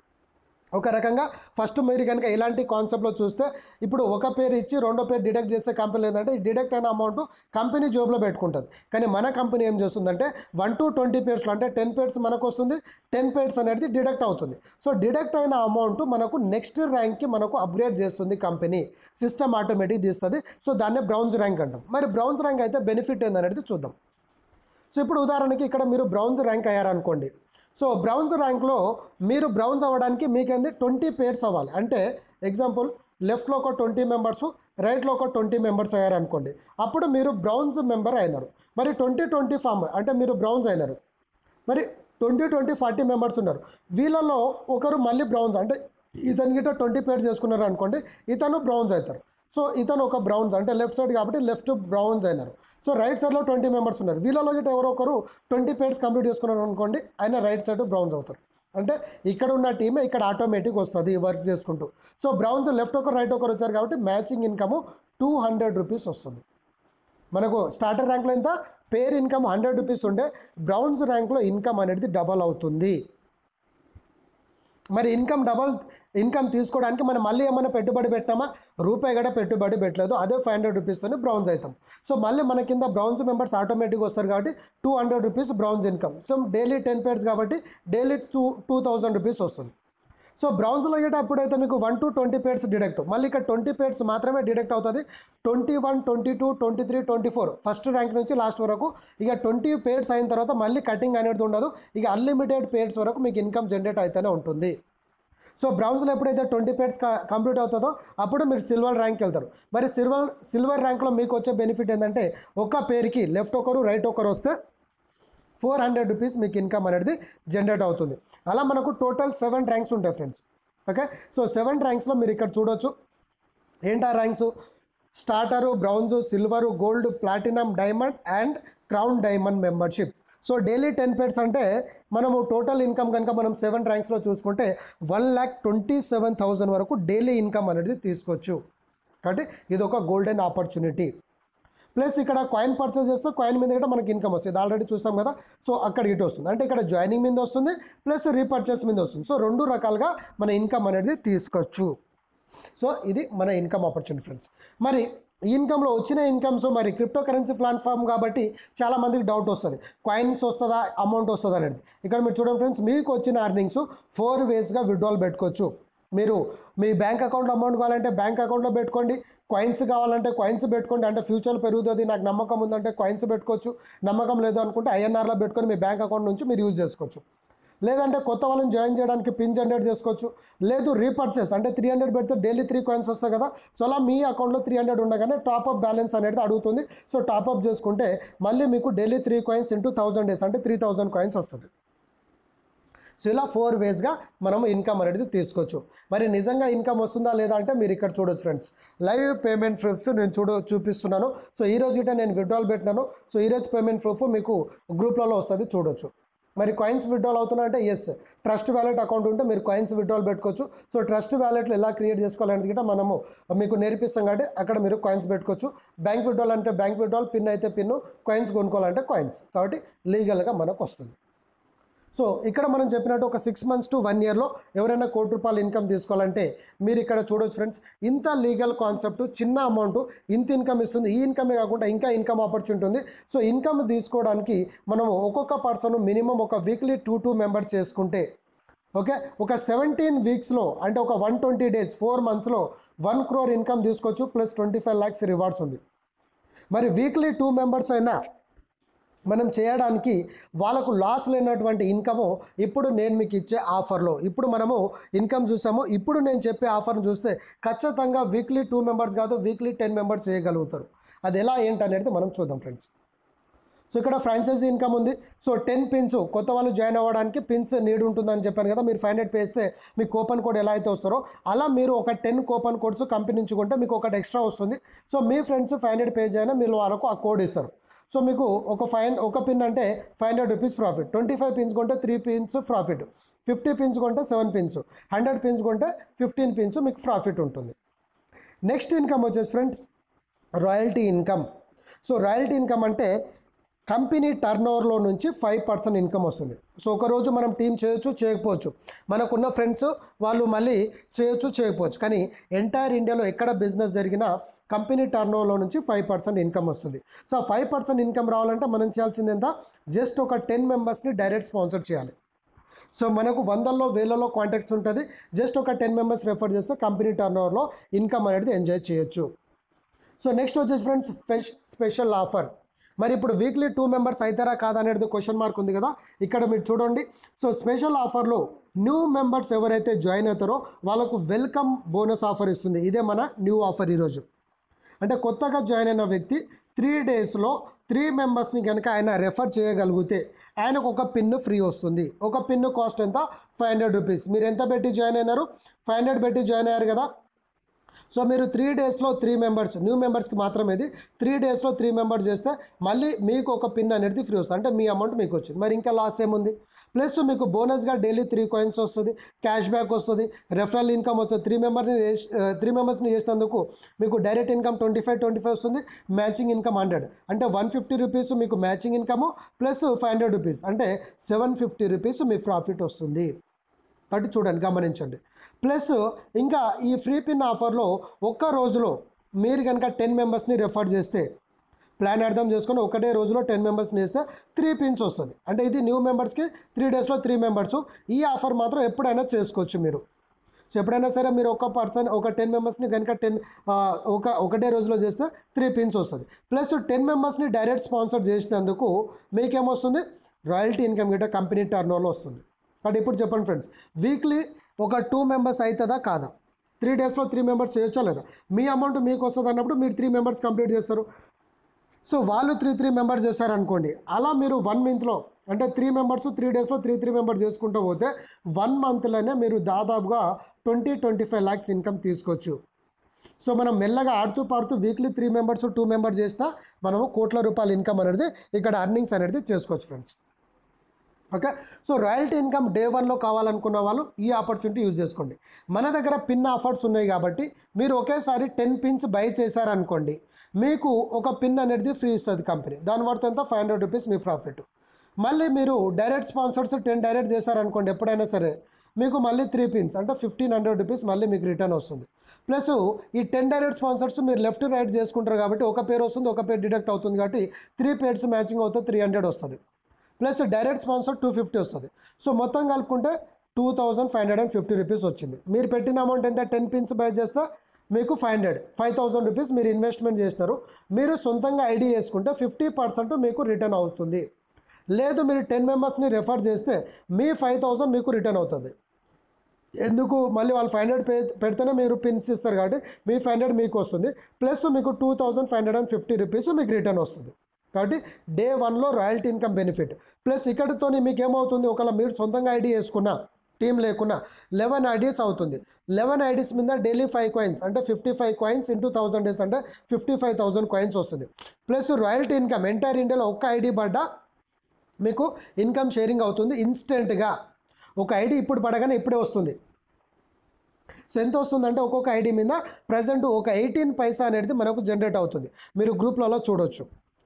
ఒక రకంగా ఫస్ట్ మీరు కనుక ఇలాంటి కాన్సెప్ట్లో చూస్తే, ఇప్పుడు ఒక పేరు ఇచ్చి రెండో పేరు డిడక్ట్ చేసే కంపెనీ ఏంటంటే ఈ డిడక్ట్ అయిన అమౌంట్ కంపెనీ జోబ్లో పెట్టుకుంటుంది. కానీ మన కంపెనీ ఏం చేస్తుందంటే 1 to 20 పేర్స్లో అంటే 10 పేర్స్ మనకు వస్తుంది, 10 పేర్స్ అనేది డిడక్ట్ అవుతుంది. సో డిడక్ట్ అయిన అమౌంట్ మనకు నెక్స్ట్ ర్యాంక్కి మనకు అప్గ్రేడ్ చేస్తుంది కంపెనీ, సిస్టమ్ ఆటోమేటిక్ తీస్తుంది. సో దాన్నే బ్రౌన్స్ ర్యాంక్ అంటాం. మరి బ్రౌన్స్ ర్యాంక్ అయితే బెనిఫిట్ ఏందనేది చూద్దాం. సో ఇప్పుడు ఉదాహరణకి ఇక్కడ మీరు బ్రౌన్స్ ర్యాంక్ అయ్యారనుకోండి. సో బ్రౌన్స్ ర్యాంక్లో మీరు బ్రౌన్స్ అవ్వడానికి మీకేంది 20 పేర్స్ అవ్వాలి. అంటే ఎగ్జాంపుల్ లెఫ్ట్లో ఒక 20 మెంబర్స్, రైట్లో ఒక 20 మెంబర్స్ అయ్యారనుకోండి, అప్పుడు మీరు బ్రౌన్స్ మెంబర్ అయినారు. మరి 20-20 ఫామ్ అంటే మీరు బ్రౌన్స్ అయినారు. మరి 20-20 40 మెంబర్స్ ఉన్నారు. వీళ్ళలో ఒకరు మళ్ళీ బ్రౌన్స్, అంటే ఇతని గిట్ట 20 పేర్స్ చేసుకున్నారు అనుకోండి, ఇతను బ్రౌన్స్ అవుతారు. సో ఇతను ఒక బ్రౌన్స్ అంటే లెఫ్ట్ సైడ్ కాబట్టి లెఫ్ట్ బ్రౌన్స్ అయినారు. సో రైట్ సైడ్లో 20 మెంబర్స్ ఉన్నారు. వీళ్ళలో గిట్ట ఎవరో ఒకరు 20 పేర్స్ కంప్లీట్ చేసుకున్నారు అనుకోండి, ఆయన రైట్ సైడ్ బ్రౌన్స్ అవుతారు. అంటే ఇక్కడ ఉన్న టీమే ఇక్కడ ఆటోమేటిక్ వస్తుంది వర్క్ చేసుకుంటూ. సో బ్రౌన్స్ లెఫ్ట్ ఒకరు రైట్ ఒకరు వచ్చారు కాబట్టి మ్యాచింగ్ ఇన్కమ్ 200 రూపీస్ వస్తుంది. మనకు స్టార్టర్ ర్యాంక్లో ఎంత పేర్ ఇన్కమ్ 100 రూపీస్ ఉంటే బ్రౌన్స్ ర్యాంక్లో ఇన్కమ్ అనేది డబల్ అవుతుంది. మరి ఇన్కమ్ తీసుకోవడానికి మనం మళ్ళీ ఏమైనా పెట్టుబడి పెట్టామా? రూపాయి కూడా పెట్టుబడి పెట్టలేదు, అదే 500 రూపీస్తోనే బ్రౌన్స్ అవుతాం. సో మళ్ళీ మన కింద బ్రౌన్స్ మెంబర్స్ ఆటోమేటిక్గా వస్తారు కాబట్టి 200 rupees bronze income. So daily 10 pairs కాబట్టి డైలీ 2000 రూపీస్ వస్తుంది. సో బ్రౌన్స్లో గిట్ట అప్పుడైతే మీకు 1 to 20 పేర్స్ డిడక్ట్, మళ్ళీ ఇక్కడ 20 పేర్స్ మాత్రమే డిడక్ట్ అవుతుంది. 21, 22, 23, 24 ఫస్ట్ ర్యాంక్ నుంచి లాస్ట్ వరకు ఇక 20 పేర్స్ అయిన తర్వాత మళ్ళీ కటింగ్ అనేది ఉండదు. ఇక అన్లిమిటెడ్ పేర్స్ వరకు మీకు ఇన్కమ్ జనరేట్ అయితేనే ఉంటుంది. సో బ్రౌన్స్లో ఎప్పుడైతే 20 పేర్స్ కంప్లీట్ అవుతుందో అప్పుడు మీరు సిల్వర్ ర్యాంక్కి వెళ్తారు. మరి సిల్వర్ ర్యాంక్లో మీకు వచ్చే బెనిఫిట్ ఏంటంటే ఒక పేరుకి లెఫ్ట్ ఒకరు రైట్ ఒకరు వస్తే 400 రూపీస్ మీకు ఇన్కమ్ అనేది జనరేట్ అవుతుంది. అలా మనకు టోటల్ 7 ర్యాంక్స్ ఉంటాయి ఫ్రెండ్స్. ఓకే, సో 7 ర్యాంక్స్లో మీరు ఇక్కడ చూడొచ్చు. ఏంటా ranks? Starter, bronze, silver, gold, platinum, diamond and crown diamond membership. So daily 10 pairs అంటే మనము టోటల్ ఇన్కమ్ కనుక మనం 7 ర్యాంక్స్లో చూసుకుంటే 1,27,000 వరకు డైలీ ఇన్కమ్ అనేది తీసుకోవచ్చు. కాబట్టి ఇది ఒక గోల్డెన్ ఆపర్చునిటీ. ప్లస్ ఇక్కడ కాయిన్ పర్చేస్ చేస్తే కాయిన్ మీద కూడా మనకి ఇన్కమ్ వస్తుంది. ఆల్రెడీ చూస్తాం కదా. సో అక్కడ ఇటు వస్తుంది, అంటే ఇక్కడ జాయినింగ్ మీద వస్తుంది ప్లస్ రీపర్చేస్ మీద వస్తుంది. సో 2 రకాలుగా మన ఇన్కమ్ అనేది తీసుకోవచ్చు. సో ఇది మన ఇన్కమ్ ఆపర్చునిటీ ఫ్రెండ్స్. మరి ఈ ఇన్కంలో వచ్చిన ఇన్కమ్స్ మరి క్రిప్టో కరెన్సీ ప్లాట్ఫామ్ కాబట్టి చాలామందికి డౌట్ వస్తుంది, కాయిన్స్ వస్తుందా అమౌంట్ వస్తుందా అనేది. ఇక్కడ మీరు చూడండి ఫ్రెండ్స్, మీకు వచ్చిన అర్నింగ్స్ 4 వేస్గా విత్డ్రాల్ పెట్టుకోవచ్చు. మీరు మీ బ్యాంక్ అకౌంట్లో అమౌంట్ కావాలంటే బ్యాంక్ అకౌంట్లో పెట్టుకోండి, కాయిన్స్ కావాలంటే కాయిన్స్ పెట్టుకోండి, అంటే ఫ్యూచర్లో పెరుగుతుంది నాకు నమ్మకం ఉందంటే కాయిన్స్ పెట్టుకోవచ్చు, నమ్మకం లేదు అనుకుంటే ఐఎన్ఆర్లో పెట్టుకొని మీ బ్యాంక్ అకౌంట్ నుంచి మీరు యూజ్ చేసుకోవచ్చు. లేదంటే కొత్త వాళ్ళని జాయిన్ చేయడానికి పిన్ జనరేట్ చేసుకోవచ్చు. లేదు రీపర్చేస్ అంటే 300 పెడితే డైలీ 3 కాయిన్స్ వస్తాయి కదా. సో అలా మీ అకౌంట్లో 300 ఉండగానే టాప్అప్ బ్యాలెన్స్ అనేది అడుగుతుంది. సో టాప్అప్ చేసుకుంటే మళ్ళీ మీకు డైలీ 3 కాయిన్స్ ఇంటూ 1000 డేస్ అంటే 3000 కాయిన్స్ వస్తుంది. సో ఇలా 4 వేస్గా మనము ఇన్కమ్ అనేది తీసుకోవచ్చు. మరి నిజంగా ఇన్కమ్ వస్తుందా లేదా అంటే మీరు ఇక్కడ చూడొచ్చు ఫ్రెండ్స్, లైవ్ పేమెంట్ ప్రూఫ్స్ నేను చూపిస్తున్నాను. సో ఈరోజు ఇట నేను విత్డ్రాల్ పెట్టినాను. సో ఈరోజు పేమెంట్ ప్రూఫ్ మీకు గ్రూప్లలో వస్తుంది, చూడొచ్చు. మరి కాయిన్స్ విత్డ్రాల్ అవుతున్నా అంటే ఎస్, ట్రస్ట్ వ్యాలెట్ అకౌంట్ ఉంటే మీరు కాయిన్స్ విత్డ్రాల్ పెట్టుకోవచ్చు. సో ట్రస్ట్ వ్యాలెట్లు ఎలా క్రియేట్ చేసుకోవాలనేది కూడా మనము మీకు నేర్పిస్తాం కాబట్టి అక్కడ మీరు కాయిన్స్ పెట్టుకోవచ్చు. బ్యాంక్ విత్డ్రాల్ అంటే బ్యాంక్ విత్డ్రాల్, పిన్ అయితే పిన్, కాయిన్స్ కొనుక్కోవాలంటే కాయిన్స్. కాబట్టి లీగల్గా మనకు వస్తుంది. సో ఇక్కడ మనం చెప్పినట్టు ఒక 6 months to 1 yearలో ఎవరైనా ₹1,00,00,000 ఇన్కమ్ తీసుకోవాలంటే మీరు ఇక్కడ చూడొచ్చు ఫ్రెండ్స్, ఇంత లీగల్ కాన్సెప్ట్, చిన్న అమౌంట్ ఇంత ఇన్కమ్ ఇస్తుంది. ఈ ఇన్కమే కాకుండా ఇంకా ఇన్కమ్ ఆపర్చునిటీ ఉంది. సో ఇన్కమ్ తీసుకోవడానికి మనం ఒక్కొక్క పర్సన్ మినిమం ఒక వీక్లీ 2 మెంబర్స్ చేసుకుంటే ఓకే, ఒక 17 వీక్స్లో అంటే ఒక 120 days 4 monthsలో 1 crore ఇన్కమ్ తీసుకోవచ్చు. ప్లస్ 25 lakhs రివార్డ్స్ ఉంది. మరి వీక్లీ 2 మెంబర్స్ అయినా మనం చేయడానికి వాళ్ళకు లాస్ లేనటువంటి ఇన్కము ఇప్పుడు నేను మీకు ఇచ్చే ఆఫర్లో ఇప్పుడు మనము ఇన్కమ్ చూసాము. ఇప్పుడు నేను చెప్పే ఆఫర్ను చూస్తే ఖచ్చితంగా వీక్లీ 2 మెంబర్స్ కాదు, వీక్లీ 10 మెంబర్స్ చేయగలుగుతారు. అది ఎలా ఏంటనేది మనం చూద్దాం ఫ్రెండ్స్. సో ఇక్కడ ఫ్రాంచైజీ ఇన్కమ్ ఉంది. సో 10 పిన్స్ కొత్త వాళ్ళు జాయిన్ అవ్వడానికి పిన్స్ నీడ్ ఉంటుందని చెప్పాను కదా. మీరు 500 పే చేస్తే మీకు కూపన్ కోడ్ ఎలా అయితే వస్తారో అలా మీరు ఒక 10 కూపన్ కోడ్స్ కంపెనీ నుంచి కొంటే మీకు ఒకటి ఎక్స్ట్రా వస్తుంది. సో మీ ఫ్రెండ్స్ 500 పే చేయనా మీరు వాళ్ళకు ఆ కోడ్ ఇస్తారు. సో మీకు ఒక పిన్ అంటే 500 రూపీస్ ప్రాఫిట్, 25 పిన్స్ కొంటే 3 పిన్స్ ప్రాఫిట్, 50 పిన్స్ కొంటే 7 పిన్స్, 100 పిన్స్ కొంటే 15 పిన్స్ మీకు ప్రాఫిట్ ఉంటుంది. నెక్స్ట్ ఇన్కమ్ వచ్చేసి friends royalty income. So royalty income అంటే కంపెనీ టర్నోవర్లో నుంచి 5% ఇన్కమ్ వస్తుంది. సో ఒకరోజు మనం టీం చేయొచ్చు, చేయకపోవచ్చు. మనకున్న ఫ్రెండ్స్ వాళ్ళు మళ్ళీ చేయొచ్చు, చేయకపోవచ్చు. కానీ ఎంటైర్ ఇండియాలో ఎక్కడ బిజినెస్ జరిగినా కంపెనీ టర్నోవర్లో నుంచి 5% ఇన్కమ్ వస్తుంది. సో 5% ఇన్కమ్ రావాలంటే మనం చేయాల్సింది ఎంత? జస్ట్ ఒక 10 మెంబర్స్ని డైరెక్ట్ స్పాన్సర్ చేయాలి. సో మనకు 100లో 1000లో కాంటాక్ట్స్ ఉంటుంది. జస్ట్ ఒక 10 మెంబర్స్ రెఫర్ చేస్తే కంపెనీ టర్నోవర్లో ఇన్కమ్ అనేది ఎంజాయ్ చేయొచ్చు. సో నెక్స్ట్ వచ్చేసి ఫ్రెండ్స్ స్పెషల్ ఆఫర్. మరి ఇప్పుడు వీక్లీ 2 మెంబర్స్ అవుతారా కాదా అనేది క్వశ్చన్ మార్క్ ఉంది కదా. ఇక్కడ మీరు చూడండి. సో స్పెషల్ ఆఫర్లో న్యూ మెంబర్స్ ఎవరైతే జాయిన్ అవుతారో వాళ్ళకు వెల్కమ్ బోనస్ ఆఫర్ ఇస్తుంది. ఇదే మన న్యూ ఆఫర్ ఈరోజు. అంటే కొత్తగా జాయిన్ అయిన వ్యక్తి 3 daysలో 3 మెంబర్స్ని కనుక ఆయన రెఫర్ చేయగలిగితే ఆయనకు ఒక పిన్ ఫ్రీ వస్తుంది. ఒక పిన్ కాస్ట్ ఎంత? 500 రూపీస్. మీరు ఎంత పెట్టి జాయిన్ అయినారు? 500 పెట్టి జాయిన్ అయ్యారు కదా. సో మీరు 3 daysలో 3 మెంబర్స్, న్యూ మెంబర్స్కి మాత్రమే ఇది. 3 daysలో 3 మెంబర్స్ చేస్తే మళ్ళీ మీకు ఒక పిన్ అనేది ఫ్రీ వస్తుంది. అంటే మీ అమౌంట్ మీకు వచ్చింది. మరి ఇంకా లాస్ ఏముంది? ప్లస్ మీకు బోనస్గా డైలీ 3 కాయిన్స్ వస్తుంది, క్యాష్ బ్యాక్ వస్తుంది, రెఫరల్ ఇన్కమ్ వస్తుంది. 3 మెంబర్స్ని చేసినందుకు మీకు డైరెక్ట్ ఇన్కమ్ 25 వస్తుంది, మ్యాచింగ్ ఇన్కమ్ 100 అంటే 150 రూపీస్ మీకు మ్యాచింగ్ ఇన్కము ప్లస్ 500 రూపీస్ అంటే 750 రూపీస్ మీ ప్రాఫిట్ వస్తుంది. కాబట్టి చూడండి, గమనించండి. ప్లస్ ఇంకా ఈ ఫ్రీ పిన్ ఆఫర్లో ఒక్క రోజులో మీరు కనుక 10 మెంబర్స్ని రెఫర్ చేస్తే ప్లాన్ అర్థం చేసుకొని ఒకటే రోజులో 10 మెంబర్స్ని చేస్తే 3 పిన్స్ వస్తుంది. అంటే ఇది న్యూ మెంబర్స్కి 3 daysలో 3 మెంబర్స్. ఈ ఆఫర్ మాత్రం ఎప్పుడైనా చేసుకోవచ్చు మీరు. సో ఎప్పుడైనా సరే మీరు ఒక 10 మెంబర్స్ని కనుక ఒకటే రోజులో చేస్తే 3 పిన్స్ వస్తుంది. ప్లస్ 10 మెంబర్స్ని డైరెక్ట్ స్పాన్సర్ చేసినందుకు మీకేమొస్తుంది? రాయల్టీ ఇన్కమ్ గిట్ట కంపెనీ టర్నోవర్లో వస్తుంది. బట్ ఇప్పుడు చెప్పండి ఫ్రెండ్స్, వీక్లీ ఒక 2 మెంబర్స్ అవుతుందా కాదా, 3 డేస్లో 3 మెంబర్స్ చేయొచ్చా లేదా, మీ అమౌంట్ మీకు వస్తుంది అన్నప్పుడు మీరు 3 మెంబర్స్ కంప్లీట్ చేస్తారు. సో వాళ్ళు 3 మెంబర్స్ చేశారనుకోండి, అలా మీరు 1 మంత్లో అంటే 3 మెంబర్స్ 3 డేస్లో 3 మెంబర్స్ చేసుకుంటూ పోతే 1 మంత్లోనే మీరు దాదాపుగా 20-25 lakhs ఇన్కమ్ తీసుకోవచ్చు. సో మనం మెల్లగా ఆడుతూ పాడుతూ వీక్లీ 3 మెంబర్స్ 2 మెంబర్స్ చేసినా మనము కోట్ల రూపాయల ఇన్కమ్ అనేది ఇక్కడ అర్నింగ్స్ అనేది చేసుకోవచ్చు friends. Okay, so royalty income day 1లో కావాలనుకున్న వాళ్ళు ఈ ఆపర్చునిటీ యూజ్ చేసుకోండి. మన దగ్గర పిన్ ఆఫర్స్ ఉన్నాయి కాబట్టి మీరు ఒకేసారి 10 పిన్స్ బై చేశారనుకోండి, మీకు ఒక పిన్ అనేది ఫ్రీ ఇస్తుంది కంపెనీ. దాని వర్త్ ఎంత, 500 రూపీస్ మీ ప్రాఫిట్. మళ్ళీ మీరు డైరెక్ట్ స్పాన్సర్స్ 10 డైరెక్ట్ చేశారనుకోండి, ఎప్పుడైనా సరే మీకు మళ్ళీ 3 పిన్స్ అంటే 1500 రూపీస్ మళ్ళీ మీకు రిటర్న్ వస్తుంది. ప్లస్ ఈ 10 డైరెక్ట్ స్పాన్సర్స్ మీరు లెఫ్ట్ రైట్ చేసుకుంటారు కాబట్టి ఒక పేరు వస్తుంది, ఒక పేరు డిడక్ట్ అవుతుంది కాబట్టి 3 పేర్స్ మ్యాచింగ్ అవుతుంది, 300 వస్తుంది. ప్లస్ డైరెక్ట్ స్పాన్సర్ 250 వస్తుంది. సో మొత్తం కలుపుకుంటే 2550 రూపీస్ వచ్చింది. మీరు పెట్టిన అమౌంట్ ఎంత, 10 పిన్స్ బై చేస్తే మీకు 5000 రూపీస్ మీరు ఇన్వెస్ట్మెంట్ చేసినారు. మీరు సొంతంగా ఐడి చేసుకుంటే 50% మీకు రిటర్న్ అవుతుంది. లేదు మీరు 10 మెంబర్స్ని రెఫర్ చేస్తే మీ 5000 మీకు రిటర్న్ అవుతుంది. ఎందుకు, మళ్ళీ వాళ్ళు 500 పెడితేనే మీరు పిన్స్ ఇస్తారు కాబట్టి మీ 500 మీకు వస్తుంది. ప్లస్ మీకు 2550 రూపీస్ మీకు రిటర్న్ వస్తుంది. కాబట్టి డే 1లో రాయల్టీ ఇన్కమ్ బెనిఫిట్. ప్లస్ ఇక్కడితో మీకు ఏమవుతుంది, ఒకవేళ మీరు సొంతంగా ఐడి వేసుకున్నా టీం లేకున్నా 11 ఐడీస్ అవుతుంది. 11 ఐడీస్ మీద డైలీ 5 కాయిన్స్ అంటే 55 కాయిన్స్ ఇంటూ 1000 డేస్ అంటే 55,000 కాయిన్స్ వస్తుంది. ప్లస్ రాయల్టీ ఇన్కమ్ ఎంటైర్ ఇండియాలో ఒక్క ఐడి పడ్డా మీకు ఇన్కమ్ షేరింగ్ అవుతుంది ఇన్స్టెంట్గా. ఒక ఐడి ఇప్పుడు పడగానే ఇప్పుడే వస్తుంది. సో ఎంత వస్తుందంటే ఒక్కొక్క ఐడి మీద ప్రజెంట్ ఒక 18 పైసా అనేది మనకు జనరేట్ అవుతుంది. మీరు గ్రూప్లలో చూడొచ్చు.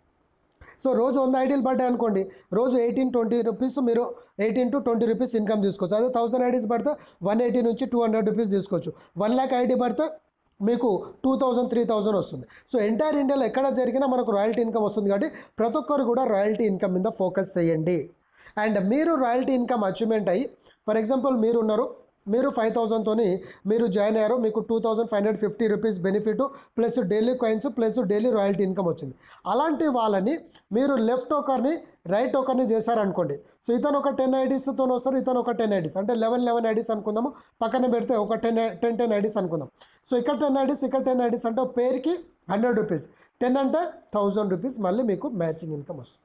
సో రోజు 100 ఐడీలు పడ్డాయి అనుకోండి, రోజు 18-20 రూపీస్ మీరు 18 to 20 రూపీస్ ఇన్కమ్ తీసుకోవచ్చు. అదే 1000 ఐడీస్ పడితే 180 నుంచి 200 రూపీస్ తీసుకోవచ్చు. 1 lakh ఐడి పడితే మీకు 2000-3000 వస్తుంది. సో ఎంటైర్ ఇండియాలో ఎక్కడ జరిగినా మనకు రాయల్టీ ఇన్కమ్ వస్తుంది. కాబట్టి ప్రతి ఒక్కరు కూడా రాయల్టీ ఇన్కమ్ మీద ఫోకస్ చేయండి. అండ్ మీరు రాయల్టీ ఇన్కమ్ అచీవ్మెంట్ అయ్యి, ఫర్ ఎగ్జాంపుల్ మీరు ఉన్నారు, మీరు 5000తో మీరు జాయిన్ అయ్యారు, మీకు 2550 rupees benefit plus daily coins plus daily royalty income వచ్చింది. అలాంటి వాళ్ళని మీరు లెఫ్ట్ ఒకరిని రైట్ ఒకరిని చేశారనుకోండి. సో ఇతను ఒక 10 ఐడీస్తో వస్తారు, ఇతను ఒక 10 ఐడీస్ అంటే 11 ఐడీస్ అనుకుందాము. పక్కన పెడితే ఒక 10 ఐడీస్ అనుకుందాం. సో ఇక్కడ 10 ఐడీస్ ఇక్కడ 10 ఐడీస్ అంటే పేరుకి 100 రూపీస్, 10 అంటే 1000 రూపీస్ మళ్ళీ మీకు మ్యాచింగ్ ఇన్కమ్ వస్తుంది.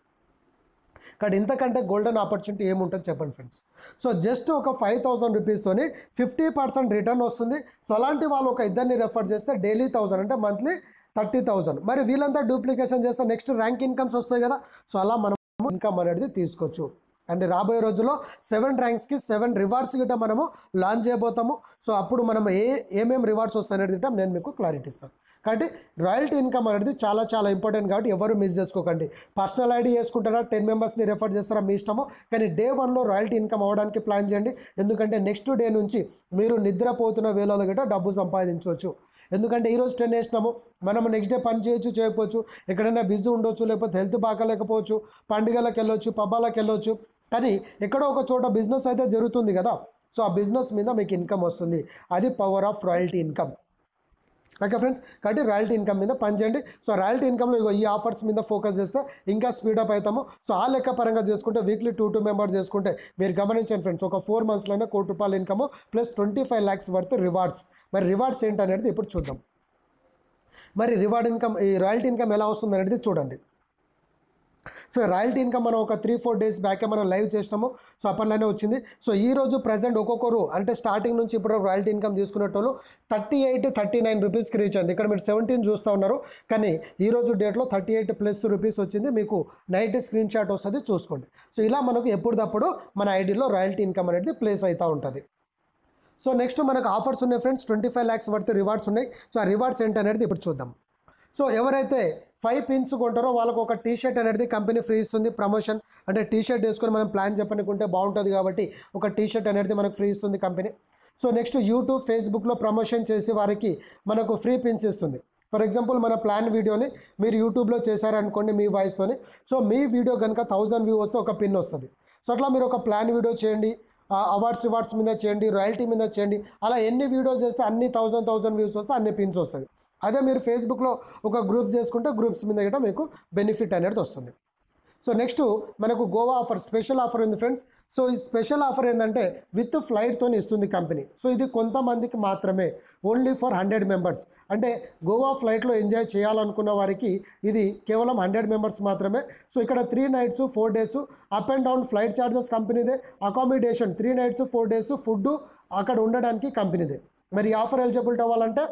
కానీ ఇంతకంటే గోల్డెన్ ఆపర్చునిటీ ఏముంటుంది చెప్పండి ఫ్రెండ్స్. సో జస్ట్ ఒక 5000 రూపీస్తోని 50% రిటర్న్ వస్తుంది. సో అలాంటి వాళ్ళు ఒక ఇద్దరిని రెఫర్ చేస్తే డైలీ 1000 అంటే మంత్లీ 30,000. మరి వీళ్ళంతా డూప్లికేషన్ చేస్తే నెక్స్ట్ ర్యాంక్ ఇన్కమ్స్ వస్తాయి కదా. సో అలా మనం ఇన్కమ్ అనేది తీసుకోవచ్చు. అండ్ రాబోయే రోజుల్లో 7 ర్యాంక్స్కి 7 రివార్డ్స్ గిట్ట మనము లాంచ్ చేయబోతాము. సో అప్పుడు మనం ఏమేమి రివార్డ్స్ వస్తాయనేది గిట్ట నేను మీకు క్లారిటీ ఇస్తాను. కాబట్టి రాయల్టీ ఇన్కమ్ అనేది చాలా చాలా ఇంపార్టెంట్. కాబట్టి ఎవరు మిస్ చేసుకోకండి. పర్సనల్ ఐడి చేసుకుంటారా, 10 మెంబర్స్ని రెఫర్ చేస్తారా మీ ఇష్టమో, కానీ డే 1లో రాయల్టీ ఇన్కమ్ అవ్వడానికి ప్లాన్ చేయండి. ఎందుకంటే నెక్స్ట్ డే నుంచి మీరు నిద్రపోతున్న వేళలో గిట్ట డబ్బు సంపాదించవచ్చు. ఎందుకంటే ఈరోజు 10 వేసినాము, మనం నెక్స్ట్ డే పని చేయొచ్చు చేయకపోవచ్చు, ఎక్కడైనా బిజీ ఉండొచ్చు, లేకపోతే హెల్త్ బాగాలేకపోవచ్చు, పండుగలకు వెళ్ళొచ్చు, పబ్బాలకు వెళ్ళొచ్చు, కానీ ఎక్కడో ఒక చోట బిజినెస్ అయితే జరుగుతుంది కదా. సో ఆ బిజినెస్ మీద మీకు ఇన్కమ్ వస్తుంది. అది power of royalty income. Okay friends, కాబట్టి రాయల్టీ ఇన్కమ్ మీద పనిచేయండి. సో రాయల్టీ ఇన్కమ్లో ఈ ఆఫర్స్ మీద ఫోకస్ చేస్తే ఇంకా స్పీడప్ అవుతాము. సో ఆ లెక్క పరంగా చేసుకుంటే వీక్లీ 2 మెంబర్స్ చేసుకుంటే మీరు గమనించండి ఫ్రెండ్స్, ఒక 4 మంత్స్లోనే ₹1 కోటి income plus 25 lakhs worth rewards. మరి రివార్డ్స్ ఏంటనేది ఇప్పుడు చూద్దాం. మరి రివార్డ్ ఇన్కమ్, ఈ రాయల్టీ ఇన్కమ్ ఎలా వస్తుంది అనేది చూడండి. సో రాయల్టీ ఇన్కమ్ మనం ఒక 3-4 డేస్ బ్యాకే మనం లైవ్ చేసినాము. సో అప్పట్లోనే వచ్చింది. సో ఈరోజు ప్రజెంట్ ఒక్కొక్కరు అంటే స్టార్టింగ్ నుంచి ఇప్పుడు రాయల్టీ ఇన్కమ్ తీసుకునేటోళ్ళు 38-39 రూపీస్కి రీచ్ అయింది. ఇక్కడ మీరు 17 చూస్తూ ఉన్నారు, కానీ ఈరోజు డేట్లో 38+ రూపీస్ వచ్చింది. మీకు నైట్ స్క్రీన్ షాట్ వస్తుంది, చూసుకోండి. సో ఇలా మనకు ఎప్పుడప్పుడు మన ఐడిలో రాయల్టీ ఇన్కమ్ అనేది ప్లేస్ అవుతూ ఉంటుంది. సో నెక్స్ట్ మనకు ఆఫర్స్ ఉన్నాయి ఫ్రెండ్స్, 25 lakhs వర్త్ రివార్డ్స్ ఉన్నాయి. సో ఆ రివార్డ్స్ ఏంటనేది ఇప్పుడు చూద్దాం. సో ఎవరైతే 5 పిన్స్ కొంటారో వాళ్ళకు ఒక టీ షర్ట్ అనేది కంపెనీ ఫ్రీ ఇస్తుంది. ప్రమోషన్ అంటే టీ షర్ట్ వేసుకొని మనం ప్లాన్ చెప్పనుకుంటే బాగుంటుంది కాబట్టి ఒక టీ షర్ట్ అనేది మనకు ఫ్రీ ఇస్తుంది కంపెనీ. సో నెక్స్ట్ యూట్యూబ్, ఫేస్బుక్లో ప్రమోషన్ చేసి వారికి మనకు ఫ్రీ పిన్స్ ఇస్తుంది. ఫర్ ఎగ్జాంపుల్ మన ప్లాన్ వీడియోని మీరు యూట్యూబ్లో చేశారనుకోండి మీ వాయిస్తోని, సో మీ వీడియో కనుక 1000 వ్యూ వస్తే ఒక పిన్ వస్తుంది. సో అట్లా మీరు ఒక ప్లాన్ వీడియో చేయండి, అవార్డ్స్ రివార్డ్స్ మీద చేయండి, రాయల్టీ మీద చేయండి. అలా ఎన్ని వీడియోస్ చేస్తే అన్ని 1000 వ్యూస్ వస్తే అన్ని పిన్స్ వస్తుంది. అదే మీరు ఫేస్బుక్లో ఒక గ్రూప్ చేసుకుంటే గ్రూప్స్ మీద కూడా మీకు బెనిఫిట్ అనేది వస్తుంది. సో నెక్స్ట్ మనకు గోవా ఆఫర్, స్పెషల్ ఆఫర్ ఉంది ఫ్రెండ్స్. సో ఈ స్పెషల్ ఆఫర్ ఏంటంటే విత్ ఫ్లైట్తో ఇస్తుంది కంపెనీ. సో ఇది కొంతమందికి మాత్రమే, ఓన్లీ ఫర్ 100 మెంబర్స్. అంటే గోవా ఫ్లైట్లో ఎంజాయ్ చేయాలనుకున్న వారికి ఇది కేవలం 100 మెంబర్స్ మాత్రమే. సో ఇక్కడ 3 nights 4 days up and down flight charges కంపెనీదే, అకామిడేషన్ 3 nights 4 days ఫుడ్ అక్కడ ఉండడానికి కంపెనీదే. మరి ఈ ఆఫర్ ఎలిజిబిలిటీ అవ్వాలంటే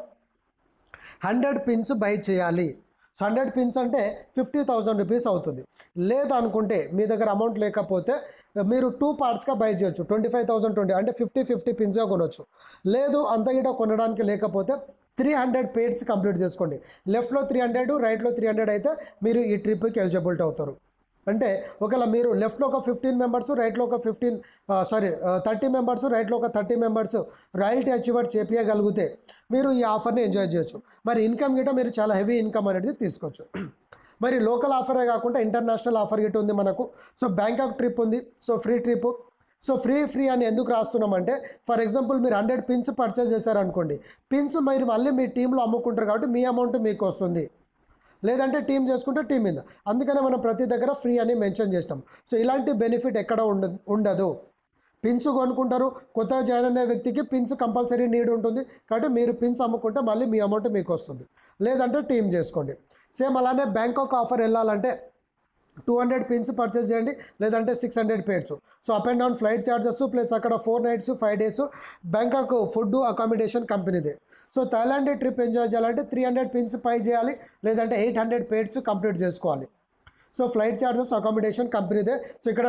100 pins బై చేయాలి. సో 100 pins అంటే 50,000 రూపీస్ అవుతుంది. లేదనుకుంటే మీ దగ్గర అమౌంట్ లేకపోతే మీరు 2 partsగా బై చేయొచ్చు. 25,020 అంటే 50 పిన్స్గా కొనవచ్చు. లేదు అంత గిట కొనడానికి లేకపోతే 300 pairs కంప్లీట్ చేసుకోండి. లెఫ్ట్లో 300, రైట్లో 300 అయితే మీరు ఈ ట్రిప్కి ఎలిజిబిలిటీ అవుతారు. అంటే ఒకవేళ మీరు లెఫ్ట్లో ఒక 15 మెంబర్స్, రైట్లో ఒక 30 మెంబర్స్, రైట్లో ఒక 30 మెంబర్స్ రాయల్టీ అచీవర్ చేపించగలిగితే మీరు ఈ ఆఫర్ని ఎంజాయ్ చేయొచ్చు. మరి ఇన్కమ్ గిట్ట మీరు చాలా హెవీ ఇన్కమ్ అనేది తీసుకోవచ్చు. మరి లోకల్ ఆఫరే కాకుండా ఇంటర్నేషనల్ ఆఫర్ గిట్ట ఉంది మనకు. సో బ్యాంకాక్ ట్రిప్ ఉంది. So free trip. So free అని ఎందుకు రాస్తున్నామంటే, ఫర్ ఎగ్జాంపుల్ మీరు 100 pins పర్చేస్ చేశారనుకోండి, పిన్స్ మీరు మళ్ళీ మీ టీంలో అమ్ముకుంటారు కాబట్టి మీ అమౌంట్ మీకు వస్తుంది. లేదంటే టీం చేసుకుంటే టీం మీద. అందుకనే మనం ప్రతి దగ్గర ఫ్రీ అని మెన్షన్ చేసినాం. సో ఇలాంటి బెనిఫిట్ ఎక్కడ ఉండదు. పిన్స్ కొనుక్కుంటారు, కొత్తగా జాయిన్ అనే వ్యక్తికి పిన్స్ కంపల్సరీ నీడ్ ఉంటుంది. కాబట్టి మీరు పిన్స్ అమ్ముకుంటే మళ్ళీ మీ అమౌంట్ మీకు వస్తుంది. లేదంటే టీం చేసుకోండి. సేమ్ అలానే బ్యాంకాక్ ఆఫర్ వెళ్ళాలంటే 200 pins పర్చేస్ చేయండి, లేదంటే 600 pairs. So up and down flight charges plus అక్కడ 4 nights 5 days Bangkok food accommodation కంపెనీదే. సో థాయిలాండ్ ట్రిప్ ఎంజాయ్ చేయాలంటే 300 pins పై చేయాలి, లేదంటే 800 pairs కంప్లీట్ చేసుకోవాలి. సో ఫ్లైట్ ఛార్జెస్ అకామిడేషన్ కంపెనీదే. సో ఇక్కడ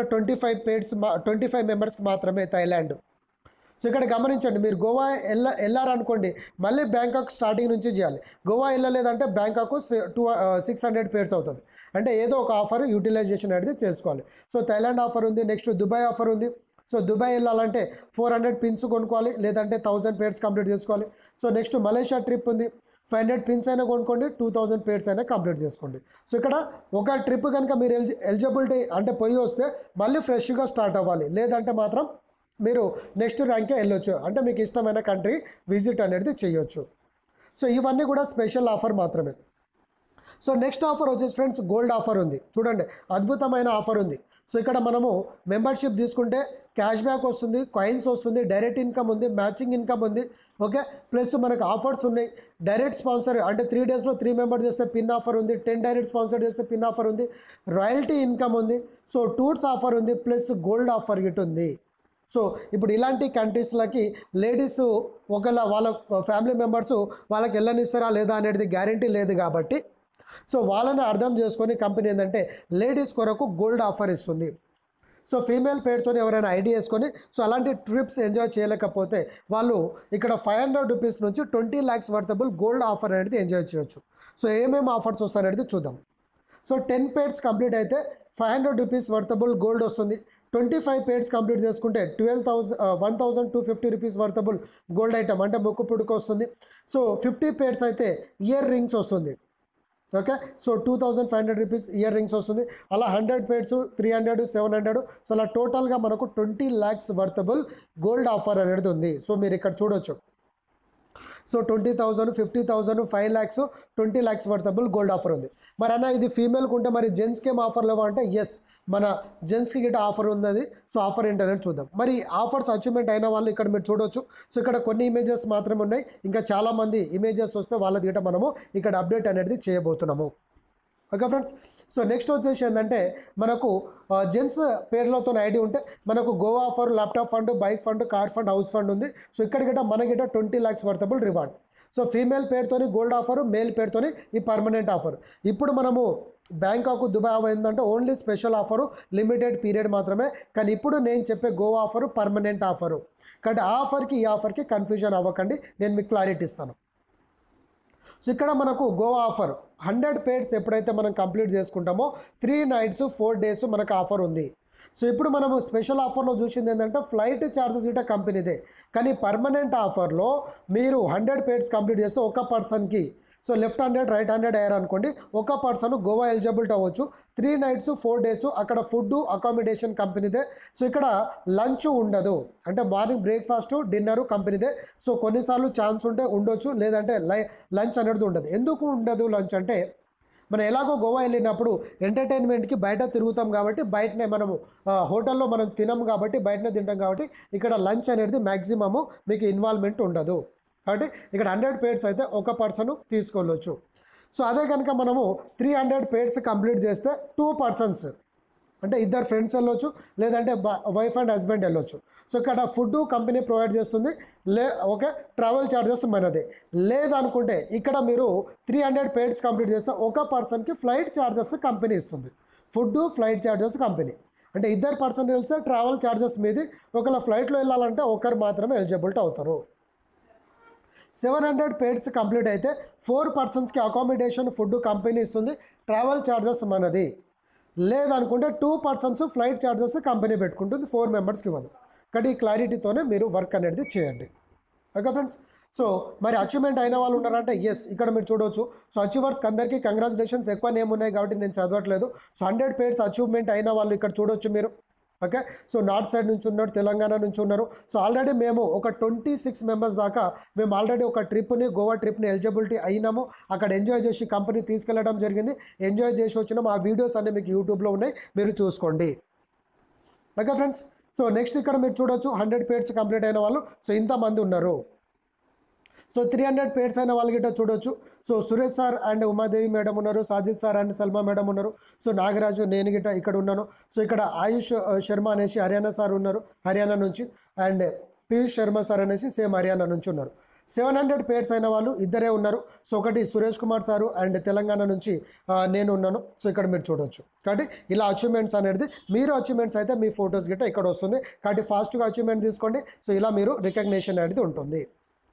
25 మెంబర్స్కి మాత్రమే థాయిలాండ్. సో ఇక్కడ గమనించండి, మీరు గోవా వెళ్ళారనుకోండి, మళ్ళీ బ్యాంకాక్ స్టార్టింగ్ నుంచి చేయాలి. గోవా వెళ్ళలేదంటే బ్యాంకాక్ 600 pairs అవుతుంది. అంటే ఏదో ఒక ఆఫర్ యూటిలైజేషన్ అనేది చేసుకోవాలి. సో థాయిలాండ్ ఆఫర్ ఉంది. నెక్స్ట్ దుబాయ్ ఆఫర్ ఉంది. సో దుబాయ్ వెళ్ళాలంటే 400 pins కొనుక్కోవాలి, లేదంటే 1000 pairs కంప్లీట్ చేసుకోవాలి. సో నెక్స్ట్ మలేషియా ట్రిప్ ఉంది. 500 pins అయినా కొనుక్కోండి, 2000 pairs అయినా కంప్లీట్ చేసుకోండి. సో ఇక్కడ ఒక ట్రిప్ కనుక మీరు ఎలిజిబిలిటీ అంటే పోయి వస్తే మళ్ళీ ఫ్రెష్గా స్టార్ట్ అవ్వాలి. లేదంటే మాత్రం మీరు నెక్స్ట్ ర్యాంకే వెళ్ళొచ్చు. అంటే మీకు ఇష్టమైన కంట్రీ విజిట్ అనేది చేయొచ్చు. సో ఇవన్నీ కూడా స్పెషల్ ఆఫర్ మాత్రమే. సో నెక్స్ట్ ఆఫర్ వచ్చేసి ఫ్రెండ్స్ గోల్డ్ ఆఫర్ ఉంది. చూడండి, అద్భుతమైన ఆఫర్ ఉంది. సో ఇక్కడ మనము మెంబర్షిప్ తీసుకుంటే క్యాష్ బ్యాక్ వస్తుంది, కాయిన్స్ వస్తుంది, డైరెక్ట్ ఇన్కమ్ ఉంది, మ్యాచింగ్ ఇన్కమ్ ఉంది. ఓకే, ప్లస్ మనకు ఆఫర్స్ ఉన్నాయి. డైరెక్ట్ స్పాన్సర్ అంటే 3 daysలో 3 members చేస్తే పిన్ ఆఫర్ ఉంది, 10 డైరెక్ట్ స్పాన్సర్ చేస్తే పిన్ ఆఫర్ ఉంది, రాయల్టీ ఇన్కమ్ ఉంది. సో టూర్స్ ఆఫర్ ఉంది, ప్లస్ గోల్డ్ ఆఫర్ గిట్ ఉంది. సో ఇప్పుడు ఇలాంటి కంట్రీస్లకి లేడీస్ ఒకవేళ వాళ్ళ ఫ్యామిలీ మెంబర్స్ వాళ్ళకి వెళ్ళనిస్తారా లేదా అనేది గ్యారంటీ లేదు. కాబట్టి సో వాళ్ళని అర్థం చేసుకొని కంపెనీ ఏంటంటే లేడీస్ కొరకు గోల్డ్ ఆఫర్ ఇస్తుంది. సో ఫీమేల్ పేరుతో ఎవరైనా ఐడి వేసుకొని సో అలాంటి ట్రిప్స్ ఎంజాయ్ చేయలేకపోతే వాళ్ళు ఇక్కడ 500 రూపీస్ నుంచి 20 lakhs వర్తబుల్ గోల్డ్ ఆఫర్ అనేది ఎంజాయ్ చేయొచ్చు. సో ఏమేమి ఆఫర్స్ వస్తాయనేది చూద్దాం. సో 10 pairs కంప్లీట్ అయితే 500 రూపీస్ వర్తబుల్ గోల్డ్ వస్తుంది. 25 pairs కంప్లీట్ చేసుకుంటే 1250 రూపీస్ వర్తబుల్ గోల్డ్ ఐటమ్ అంటే ముక్కు పుడుకు వస్తుంది. సో 50 pairs అయితే ఇయర్ రింగ్స్ వస్తుంది. Okay, so 2500 rupees ear rings వస్తుంది. అలా 100 pairs 300 700. సో అలా టోటల్గా మనకు 20 lakhs వర్తబుల్ గోల్డ్ ఆఫర్ అనేది ఉంది. సో మీరు ఇక్కడ చూడొచ్చు. So 20,000 50,000 5 lakhs 20 lakhs worthable gold offer ఉంది. మరి అన్న ఇది ఫీమేల్కి ఉంటే మరి జెంట్స్కి ఏం ఆఫర్ లేవా అంటే ఎస్, మన జెంట్స్కి గిట్ట ఆఫర్ ఉన్నది. సో ఆఫర్ ఏంటనేది చూద్దాం. మరి ఆఫర్స్ అచీవ్మెంట్ అయిన వాళ్ళు ఇక్కడ మీరు చూడొచ్చు. సో ఇక్కడ కొన్ని ఇమేజెస్ మాత్రమే ఉన్నాయి, ఇంకా చాలామంది ఇమేజెస్ వస్తే వాళ్ళది గిట్ట మనము ఇక్కడ అప్డేట్ అనేది చేయబోతున్నాము. ఓకే ఫ్రెండ్స్, సో నెక్స్ట్ వచ్చేసి ఏంటంటే మనకు జెంట్స్ పేర్లతో ఐడి ఉంటే మనకు Goa offer, laptop fund, bike fund, car fund, house fund ఉంది. సో ఇక్కడ గిట్ట మనకిట 20 lakhs worthable reward. So female పేరుతోని గోల్డ్ ఆఫర్, మేల్ పేరుతోని ఈ పర్మనెంట్ ఆఫర్. ఇప్పుడు మనము బ్యాంకాక్ దుబాయ్ ఏంటంటే only special offer, limited period మాత్రమే. కానీ ఇప్పుడు నేను చెప్పే గోవా ఆఫరు పర్మనెంట్ ఆఫరు. కాబట్టి ఆ ఆఫర్కి ఈ ఆఫర్కి కన్ఫ్యూజన్ అవ్వకండి, నేను మీకు క్లారిటీ ఇస్తాను. సో ఇక్కడ మనకు గోవా ఆఫర్ 100 pairs ఎప్పుడైతే మనం కంప్లీట్ చేసుకుంటామో 3 nights 4 days మనకు ఆఫర్ ఉంది. సో ఇప్పుడు మనము స్పెషల్ ఆఫర్లో చూసింది ఏంటంటే ఫ్లైట్ ఛార్జెస్ ఇట కంపెనీదే. కానీ పర్మనెంట్ ఆఫర్లో మీరు 100 pairs కంప్లీట్ చేస్తే ఒక పర్సన్కి so left handed right handed అయ్యారనుకోండి, ఒక పర్సన్ గోవా ఎలిజిబిలిటీ అవ్వచ్చు. 3 nights 4 days అక్కడ ఫుడ్ అకామిడేషన్ కంపెనీదే. సో ఇక్కడ లంచ్ ఉండదు, అంటే మార్నింగ్ బ్రేక్ఫాస్ట్ డిన్నరు కంపెనీదే. సో కొన్నిసార్లు ఛాన్స్ ఉంటే ఉండొచ్చు, లేదంటే లంచ్ అనేది ఉండదు. ఎందుకు ఉండదు లంచ్ అంటే మనం ఎలాగో గోవా వెళ్ళినప్పుడు ఎంటర్టైన్మెంట్కి బయట తిరుగుతాం కాబట్టి బయటనే మనము హోటల్లో మనం తినము కాబట్టి బయటనే తింటాం కాబట్టి ఇక్కడ లంచ్ అనేది మ్యాక్సిమము మీకు ఇన్వాల్వ్మెంట్ ఉండదు. కాబట్టి ఇక్కడ 100 పేర్స్ అయితే ఒక పర్సన్ తీసుకోవచ్చు. సో అదే కనుక మనము 300 పేర్స్ కంప్లీట్ చేస్తే 2 పర్సన్స్ అంటే ఇద్దరు ఫ్రెండ్స్ వెళ్ళొచ్చు, లేదంటే వైఫ్ అండ్ హస్బెండ్ వెళ్ళొచ్చు. సో ఇక్కడ ఫుడ్ కంపెనీ ప్రొవైడ్ చేస్తుంది, ఓకే, ట్రావెల్ ఛార్జెస్ మనదే. లేదనుకుంటే ఇక్కడ మీరు 300 పేర్స్ కంప్లీట్ చేస్తే ఒక పర్సన్కి ఫ్లైట్ ఛార్జెస్ కంపెనీ ఇస్తుంది. ఫుడ్ ఫ్లైట్ ఛార్జెస్ కంపెనీ అంటే ఇద్దరు పర్సన్ వెళ్తే ట్రావెల్ ఛార్జెస్ మీది. ఒకవేళ ఫ్లైట్లో వెళ్ళాలంటే ఒకరు మాత్రమే ఎలిజిబిలిటీ అవుతారు. 700 పేర్స్ కంప్లీట్ అయితే 4 పర్సన్స్కి అకామిడేషన్ ఫుడ్ కంపెనీ ఇస్తుంది, ట్రావెల్ ఛార్జెస్ మనది. లేదనుకుంటే 2 పర్సన్స్ ఫ్లైట్ ఛార్జెస్ కంపెనీ పెట్టుకుంటుంది, 4 మెంబర్స్కి ఇవ్వదు. కాబట్టి ఈ క్లారిటీతోనే మీరు వర్క్ అనేది చేయండి. Okay friends. సో మరి అచీవ్మెంట్ అయిన వాళ్ళు ఉన్నారంటే ఎస్, ఇక్కడ మీరు చూడవచ్చు. సో అచీవర్స్కి అందరికీ కంగ్రాచులేషన్స్. ఎక్కువ నేమ్ ఉన్నాయి కాబట్టి నేను చదవట్లేదు. సో 100 పేర్స్ అచీవ్మెంట్ అయిన వాళ్ళు ఇక్కడ చూడవచ్చు మీరు. ఓకే. సో నార్త్ సైడ్ నుంచి ఉన్నారు, తెలంగాణ నుంచి ఉన్నారు. సో ఆల్రెడీ మేము ఒక 26 మెంబర్స్ దాకా మేము ఆల్రెడీ ఒక ట్రిప్ని, గోవా ట్రిప్ని ఎలిజిబిలిటీ అయినాము. అక్కడ ఎంజాయ్ చేసి కంపెనీ తీసుకెళ్ళడం జరిగింది. ఎంజాయ్ చేసి వచ్చినాము. ఆ వీడియోస్ అన్నీ మీకు యూట్యూబ్లో ఉన్నాయి, మీరు చూసుకోండి. Okay friends. సో నెక్స్ట్ ఇక్కడ మీరు చూడవచ్చు 100 పేర్స్ కంప్లీట్ అయిన వాళ్ళు. సో ఇంతమంది ఉన్నారు. సో 300 పేర్స్ అయిన వాళ్ళు గిట్ట చూడొచ్చు. So Suresh sir and Umadevi madam ఉన్నారు, Sajid sir and Salma madam ఉన్నారు. సో నాగరాజు, నేను గిట్ట ఇక్కడ ఉన్నాను. సో ఇక్కడ ఆయుష్ శర్మ అనేసి హర్యానా సార్ ఉన్నారు, హర్యానా నుంచి. అండ్ పీయూష్ శర్మ సార్ అనేసి సేమ్ హర్యానా నుంచి ఉన్నారు. 700 పేర్స్ అయిన వాళ్ళు ఇద్దరే ఉన్నారు. సో ఒకటి సురేష్ కుమార్ సారు అండ్ తెలంగాణ నుంచి నేను ఉన్నాను. సో ఇక్కడ మీరు చూడవచ్చు. కాబట్టి ఇలా అచీవ్మెంట్స్ అనేది మీరు అచీవ్మెంట్స్ అయితే మీ ఫొటోస్ గిట్ట ఇక్కడ వస్తుంది. కాబట్టి ఫాస్ట్గా అచీవ్మెంట్ తీసుకోండి. సో ఇలా మీరు రికగ్నిషన్ అనేది ఉంటుంది.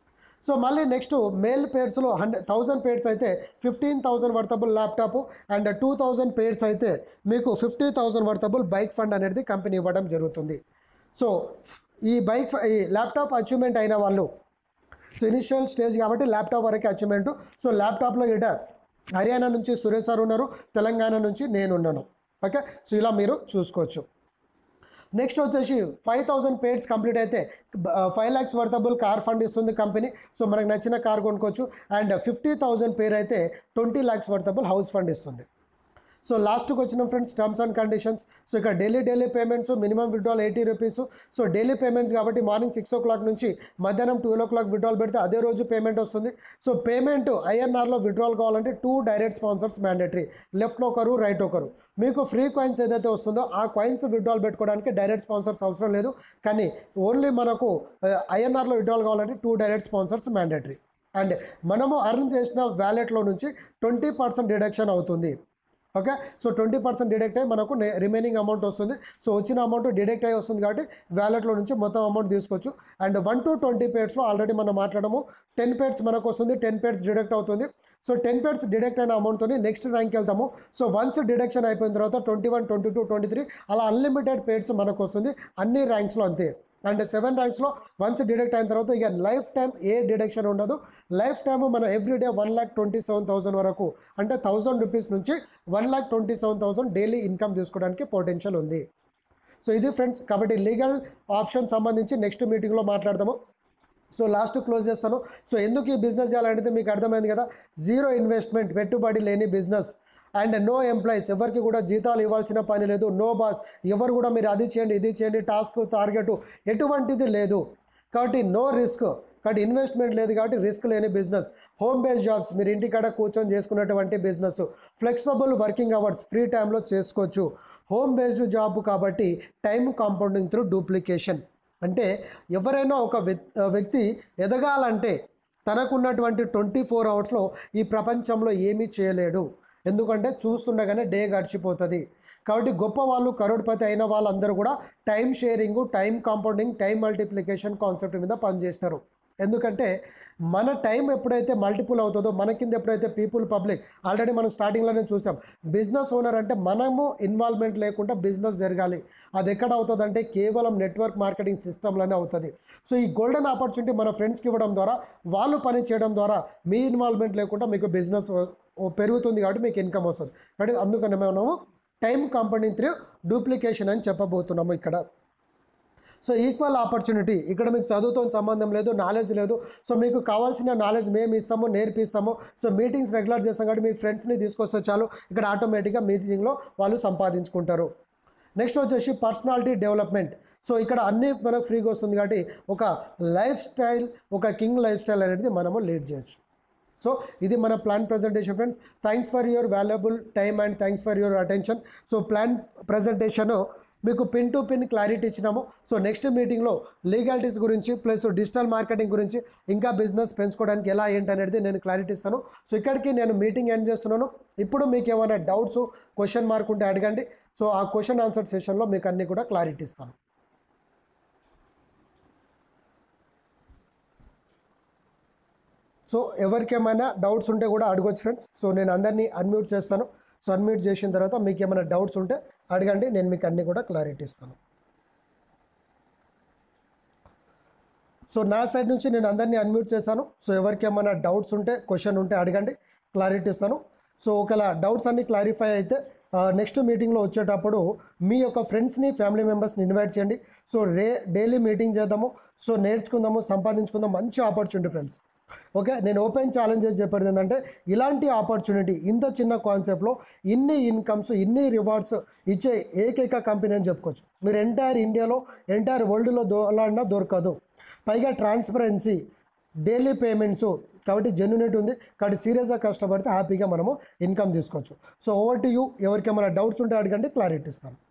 సో మళ్ళీ నెక్స్ట్ మేల్ పేర్స్లో 1000 పేర్స్ అయితే 15,000 వర్తబుల్ ల్యాప్టాప్ అండ్ 2000 పేర్స్ అయితే మీకు 50,000 వర్తబుల్ బైక్ ఫండ్ అనేది కంపెనీ ఇవ్వడం జరుగుతుంది. సో ఈ ల్యాప్టాప్ అచీవ్మెంట్ అయిన వాళ్ళు, సో ఇనిషియల్ స్టేజ్ కాబట్టి ల్యాప్టాప్ వరకే అచీవ్మెంట్. సో ల్యాప్టాప్లో ఇట హర్యానా నుంచి సురేష్ సార్ ఉన్నారు, తెలంగాణ నుంచి నేను ఉన్నాను. ఓకే. సో ఇలా మీరు చూసుకోవచ్చు. నెక్స్ట్ వచ్చేసి 5,000 పేర్స్ కంప్లీట్ అయితే 5 lakhs వర్తబుల్ కార్ ఫండ్ ఇస్తుంది కంపెనీ. సో మనకు నచ్చిన కార్ కొనుక్కోవచ్చు. అండ్ 50,000 పేర్ అయితే 20 lakhs వర్తబుల్ హౌస్ ఫండ్ ఇస్తుంది. సో లాస్ట్కి వచ్చిన friends terms and conditions. So ఇక్కడ daily payments, minimum withdrawal 80 rupees. So daily payments కాబట్టి మార్నింగ్ 6 o'clock నుంచి మధ్యాహ్నం 12 o'clock విత్డ్రాల్ పెడితే అదే రోజు పేమెంట్ వస్తుంది. సో పేమెంట్ ఐఎన్ఆర్లో విత్డ్రాల్ కావాలంటే 2 డైరెక్ట్ స్పాన్సర్స్ మ్యాండేటరీ, లెఫ్ట్లో ఒకరు, రైట్ ఒకరు. మీకు ఫ్రీ కాయిన్స్ ఏదైతే వస్తుందో ఆ కాయిన్స్ విత్డ్రాల్ పెట్టుకోవడానికి డైరెక్ట్ స్పాన్సర్స్ అవసరం లేదు. కానీ ఓన్లీ మనకు ఐఎన్ఆర్లో విత్డ్రాల్ కావాలంటే 2 డైరెక్ట్ స్పాన్సర్స్ మ్యాండేటరీ. అండ్ మనము అర్న్ చేసిన వ్యాలెట్లో నుంచి 20% డిడక్షన్ అవుతుంది. ఓకే. సో 20% డిడక్ట్ అయ్యి మనకు రిమైనింగ్ అమౌంట్ వస్తుంది. సో వచ్చిన అమౌంట్ డిడక్ట్ అయ్యి వస్తుంది కాబట్టి వ్యాలెట్లో నుంచి మొత్తం అమౌంట్ తీసుకోవచ్చు. అండ్ 1 to 20 పేర్స్లో ఆల్రెడీ మనం మాట్లాడము. 10 పేర్స్ మనకు వస్తుంది, 10 పేర్స్ డిడక్ట్ అవుతుంది. సో 10 పేర్స్ డిడక్ట్ అయిన అమౌంట్తో నెక్స్ట్ ర్యాంక్కి వెళ్తాము. సో వన్స్ డిడక్షన్ అయిపోయిన తర్వాత 21, 22, 23 అలా అన్లిమిటెడ్ పేర్స్ మనకు వస్తుంది అన్ని ర్యాంక్స్లో అంతే. అండ్ 7 ర్యాంక్స్లో వన్స్ డిడక్ట్ అయిన తర్వాత ఇక లైఫ్ టైం ఏ డిడక్షన్ ఉండదు. లైఫ్ టైమ్ మనం ఎవ్రీడే 1,27,000 వరకు అంటే 1,000 రూపీస్ నుంచి 1,27,000 డైలీ ఇన్కమ్ తీసుకోవడానికి పొటెన్షియల్ ఉంది. సో ఇది ఫ్రెండ్స్. కాబట్టి లీగల్ ఆప్షన్ సంబంధించి నెక్స్ట్ మీటింగ్లో మాట్లాడదాము. సో లాస్ట్ క్లోజ్ చేస్తాను. సో ఎందుకు ఈ బిజినెస్ చేయాలనేది మీకు అర్థమైంది కదా. 0 ఇన్వెస్ట్మెంట్, పెట్టుబడి లేని బిజినెస్. అండ్ నో ఎంప్లాయీస్, ఎవరికి కూడా జీతాలు ఇవ్వాల్సిన పని లేదు. నో బాస్, ఎవరు కూడా మీరు అది చేయండి ఇది చేయండి టాస్క్ టార్గెట్ ఎటువంటిది లేదు. కాబట్టి నో రిస్క్. కాబట్టి ఇన్వెస్ట్మెంట్ లేదు కాబట్టి రిస్క్ లేని బిజినెస్. హోమ్ బేస్డ్ జాబ్స్, మీరు ఇంటికాడ కూర్చొని చేసుకున్నటువంటి business. Flexible working hours, free టైంలో చేసుకోవచ్చు. హోమ్ బేస్డ్ జాబ్ కాబట్టి టైమ్ కాంపౌండింగ్ త్రూ డూప్లికేషన్. అంటే ఎవరైనా ఒక వ్యక్తి ఎదగాలంటే తనకున్నటువంటి 24 అవర్స్లో ఈ ప్రపంచంలో ఏమీ చేయలేడు. ఎందుకంటే చూస్తుండగానే డే గడిచిపోతుంది. కాబట్టి గొప్ప వాళ్ళు, కరోడ్పతి అయిన వాళ్ళందరూ కూడా time sharing, time compounding, time multiplication concept మీద పనిచేస్తారు. ఎందుకంటే మన టైం ఎప్పుడైతే మల్టిపుల్ అవుతుందో, మన కింద ఎప్పుడైతే పీపుల్ పబ్లిక్, ఆల్రెడీ మనం స్టార్టింగ్లోనే చూసాం, బిజినెస్ ఓనర్ అంటే మనము ఇన్వాల్వ్మెంట్ లేకుండా బిజినెస్ జరగాలి. అది ఎక్కడ అవుతుందంటే కేవలం నెట్వర్క్ మార్కెటింగ్ సిస్టంలోనే అవుతుంది. సో ఈ గోల్డెన్ ఆపర్చునిటీ మన ఫ్రెండ్స్కి ఇవ్వడం ద్వారా, వాళ్ళు పని చేయడం ద్వారా మీ ఇన్వాల్వ్మెంట్ లేకుండా మీకు బిజినెస్ పెరుగుతుంది కాబట్టి మీకు ఇన్కమ్ వస్తుంది. కాబట్టి అందుకని మనము టైం కాంపౌండింగ్ త్రూ డూప్లికేషన్ అని చెప్పబోతున్నాము ఇక్కడ. సో ఈక్వల్ ఆపర్చునిటీ, ఇక్కడ మీకు చదువుతో సంబంధం లేదు, నాలెడ్జ్ లేదు. సో మీకు కావాల్సిన నాలెడ్జ్ మేము ఇస్తాము, నేర్పిస్తాము. సో మీటింగ్స్ రెగ్యులర్ చేస్తాం కాబట్టి మీ ఫ్రెండ్స్ని తీసుకొస్తే చాలు, ఇక్కడ ఆటోమేటిక్గా మీటింగ్లో వాళ్ళు సంపాదించుకుంటారు. నెక్స్ట్ వచ్చేసి పర్సనాలిటీ డెవలప్మెంట్. సో ఇక్కడ అన్నీ మనకు ఫ్రీగా వస్తుంది కాబట్టి ఒక లైఫ్ స్టైల్, ఒక కింగ్ లైఫ్ స్టైల్ అనేది మనము లీడ్ చేయొచ్చు. సో ఇది మన plan presentation friends. Thanks for your valuable time and thanks for your attention. So plan presentation మీకు పిన్ టు పిన్ క్లారిటీ ఇచ్చినాము. సో నెక్స్ట్ మీటింగ్లో లీగాలిటీస్ గురించి ప్లస్ డిజిటల్ మార్కెటింగ్ గురించి ఇంకా బిజినెస్ పెంచుకోవడానికి ఎలా ఏంటి అనేది నేను క్లారిటీ ఇస్తాను. సో ఇక్కడికి నేను మీటింగ్ ఎండ్ చేస్తున్నాను. ఇప్పుడు మీకు ఏమైనా డౌట్స్, క్వశ్చన్ మార్క్ ఉంటే అడగండి. సో ఆ క్వశ్చన్ ఆన్సర్ సెషన్లో మీకు అన్నీ కూడా క్లారిటీ ఇస్తాను. సో ఎవరికి ఏమైనా డౌట్స్ ఉంటే కూడా అడగొచ్చు ఫ్రెండ్స్. సో నేను అందరినీ అన్మ్యూట్ చేస్తాను. సో అన్మ్యూట్ చేసిన తర్వాత మీకు ఏమైనా డౌట్స్ ఉంటే అడగండి, నేను మీకు అన్నీ కూడా క్లారిటీ ఇస్తాను. సో నా సైడ్ నుంచి నేను అందరినీ అన్మ్యూట్ చేశాను. సో ఎవరికి ఏమైనా డౌట్స్ ఉంటే, క్వశ్చన్ ఉంటే అడగండి, క్లారిటీ ఇస్తాను. సో ఒకవేళ డౌట్స్ అన్నీ క్లారిఫై అయితే నెక్స్ట్ మీటింగ్లో వచ్చేటప్పుడు మీ యొక్క ఫ్రెండ్స్ని, ఫ్యామిలీ మెంబర్స్ని ఇన్వైట్ చేయండి. సో డైలీ మీటింగ్ చేద్దాము. సో నేర్చుకుందాము, సంపాదించుకుందాం. మంచి ఆపర్చునిటీ ఫ్రెండ్స్. ఓకే, నేను ఓపెన్ ఛాలెంజెస్ చెప్పేది ఏంటంటే ఇలాంటి ఆపర్చునిటీ, ఇంత చిన్న కాన్సెప్ట్లో ఇన్ని ఇన్కమ్స్, ఇన్ని రివార్డ్స్ ఇచ్చే ఏకైక కంపెనీ అని చెప్పుకోవచ్చు. మీరు ఎంటైర్ ఇండియాలో, ఎంటైర్ వరల్డ్లో దొరకన్నా దొరకదు. పైగా ట్రాన్స్పరెన్సీ, డైలీ పేమెంట్స్, కాబట్టి జెన్యునిటీ ఉంది. కాబట్టి సీరియస్గా కష్టపడితే హ్యాపీగా మనము ఇన్కమ్ తీసుకోవచ్చు. So over to you. ఎవరికి ఏమైనా డౌట్స్ ఉంటే అడగండి, క్లారిటీ ఇస్తాను.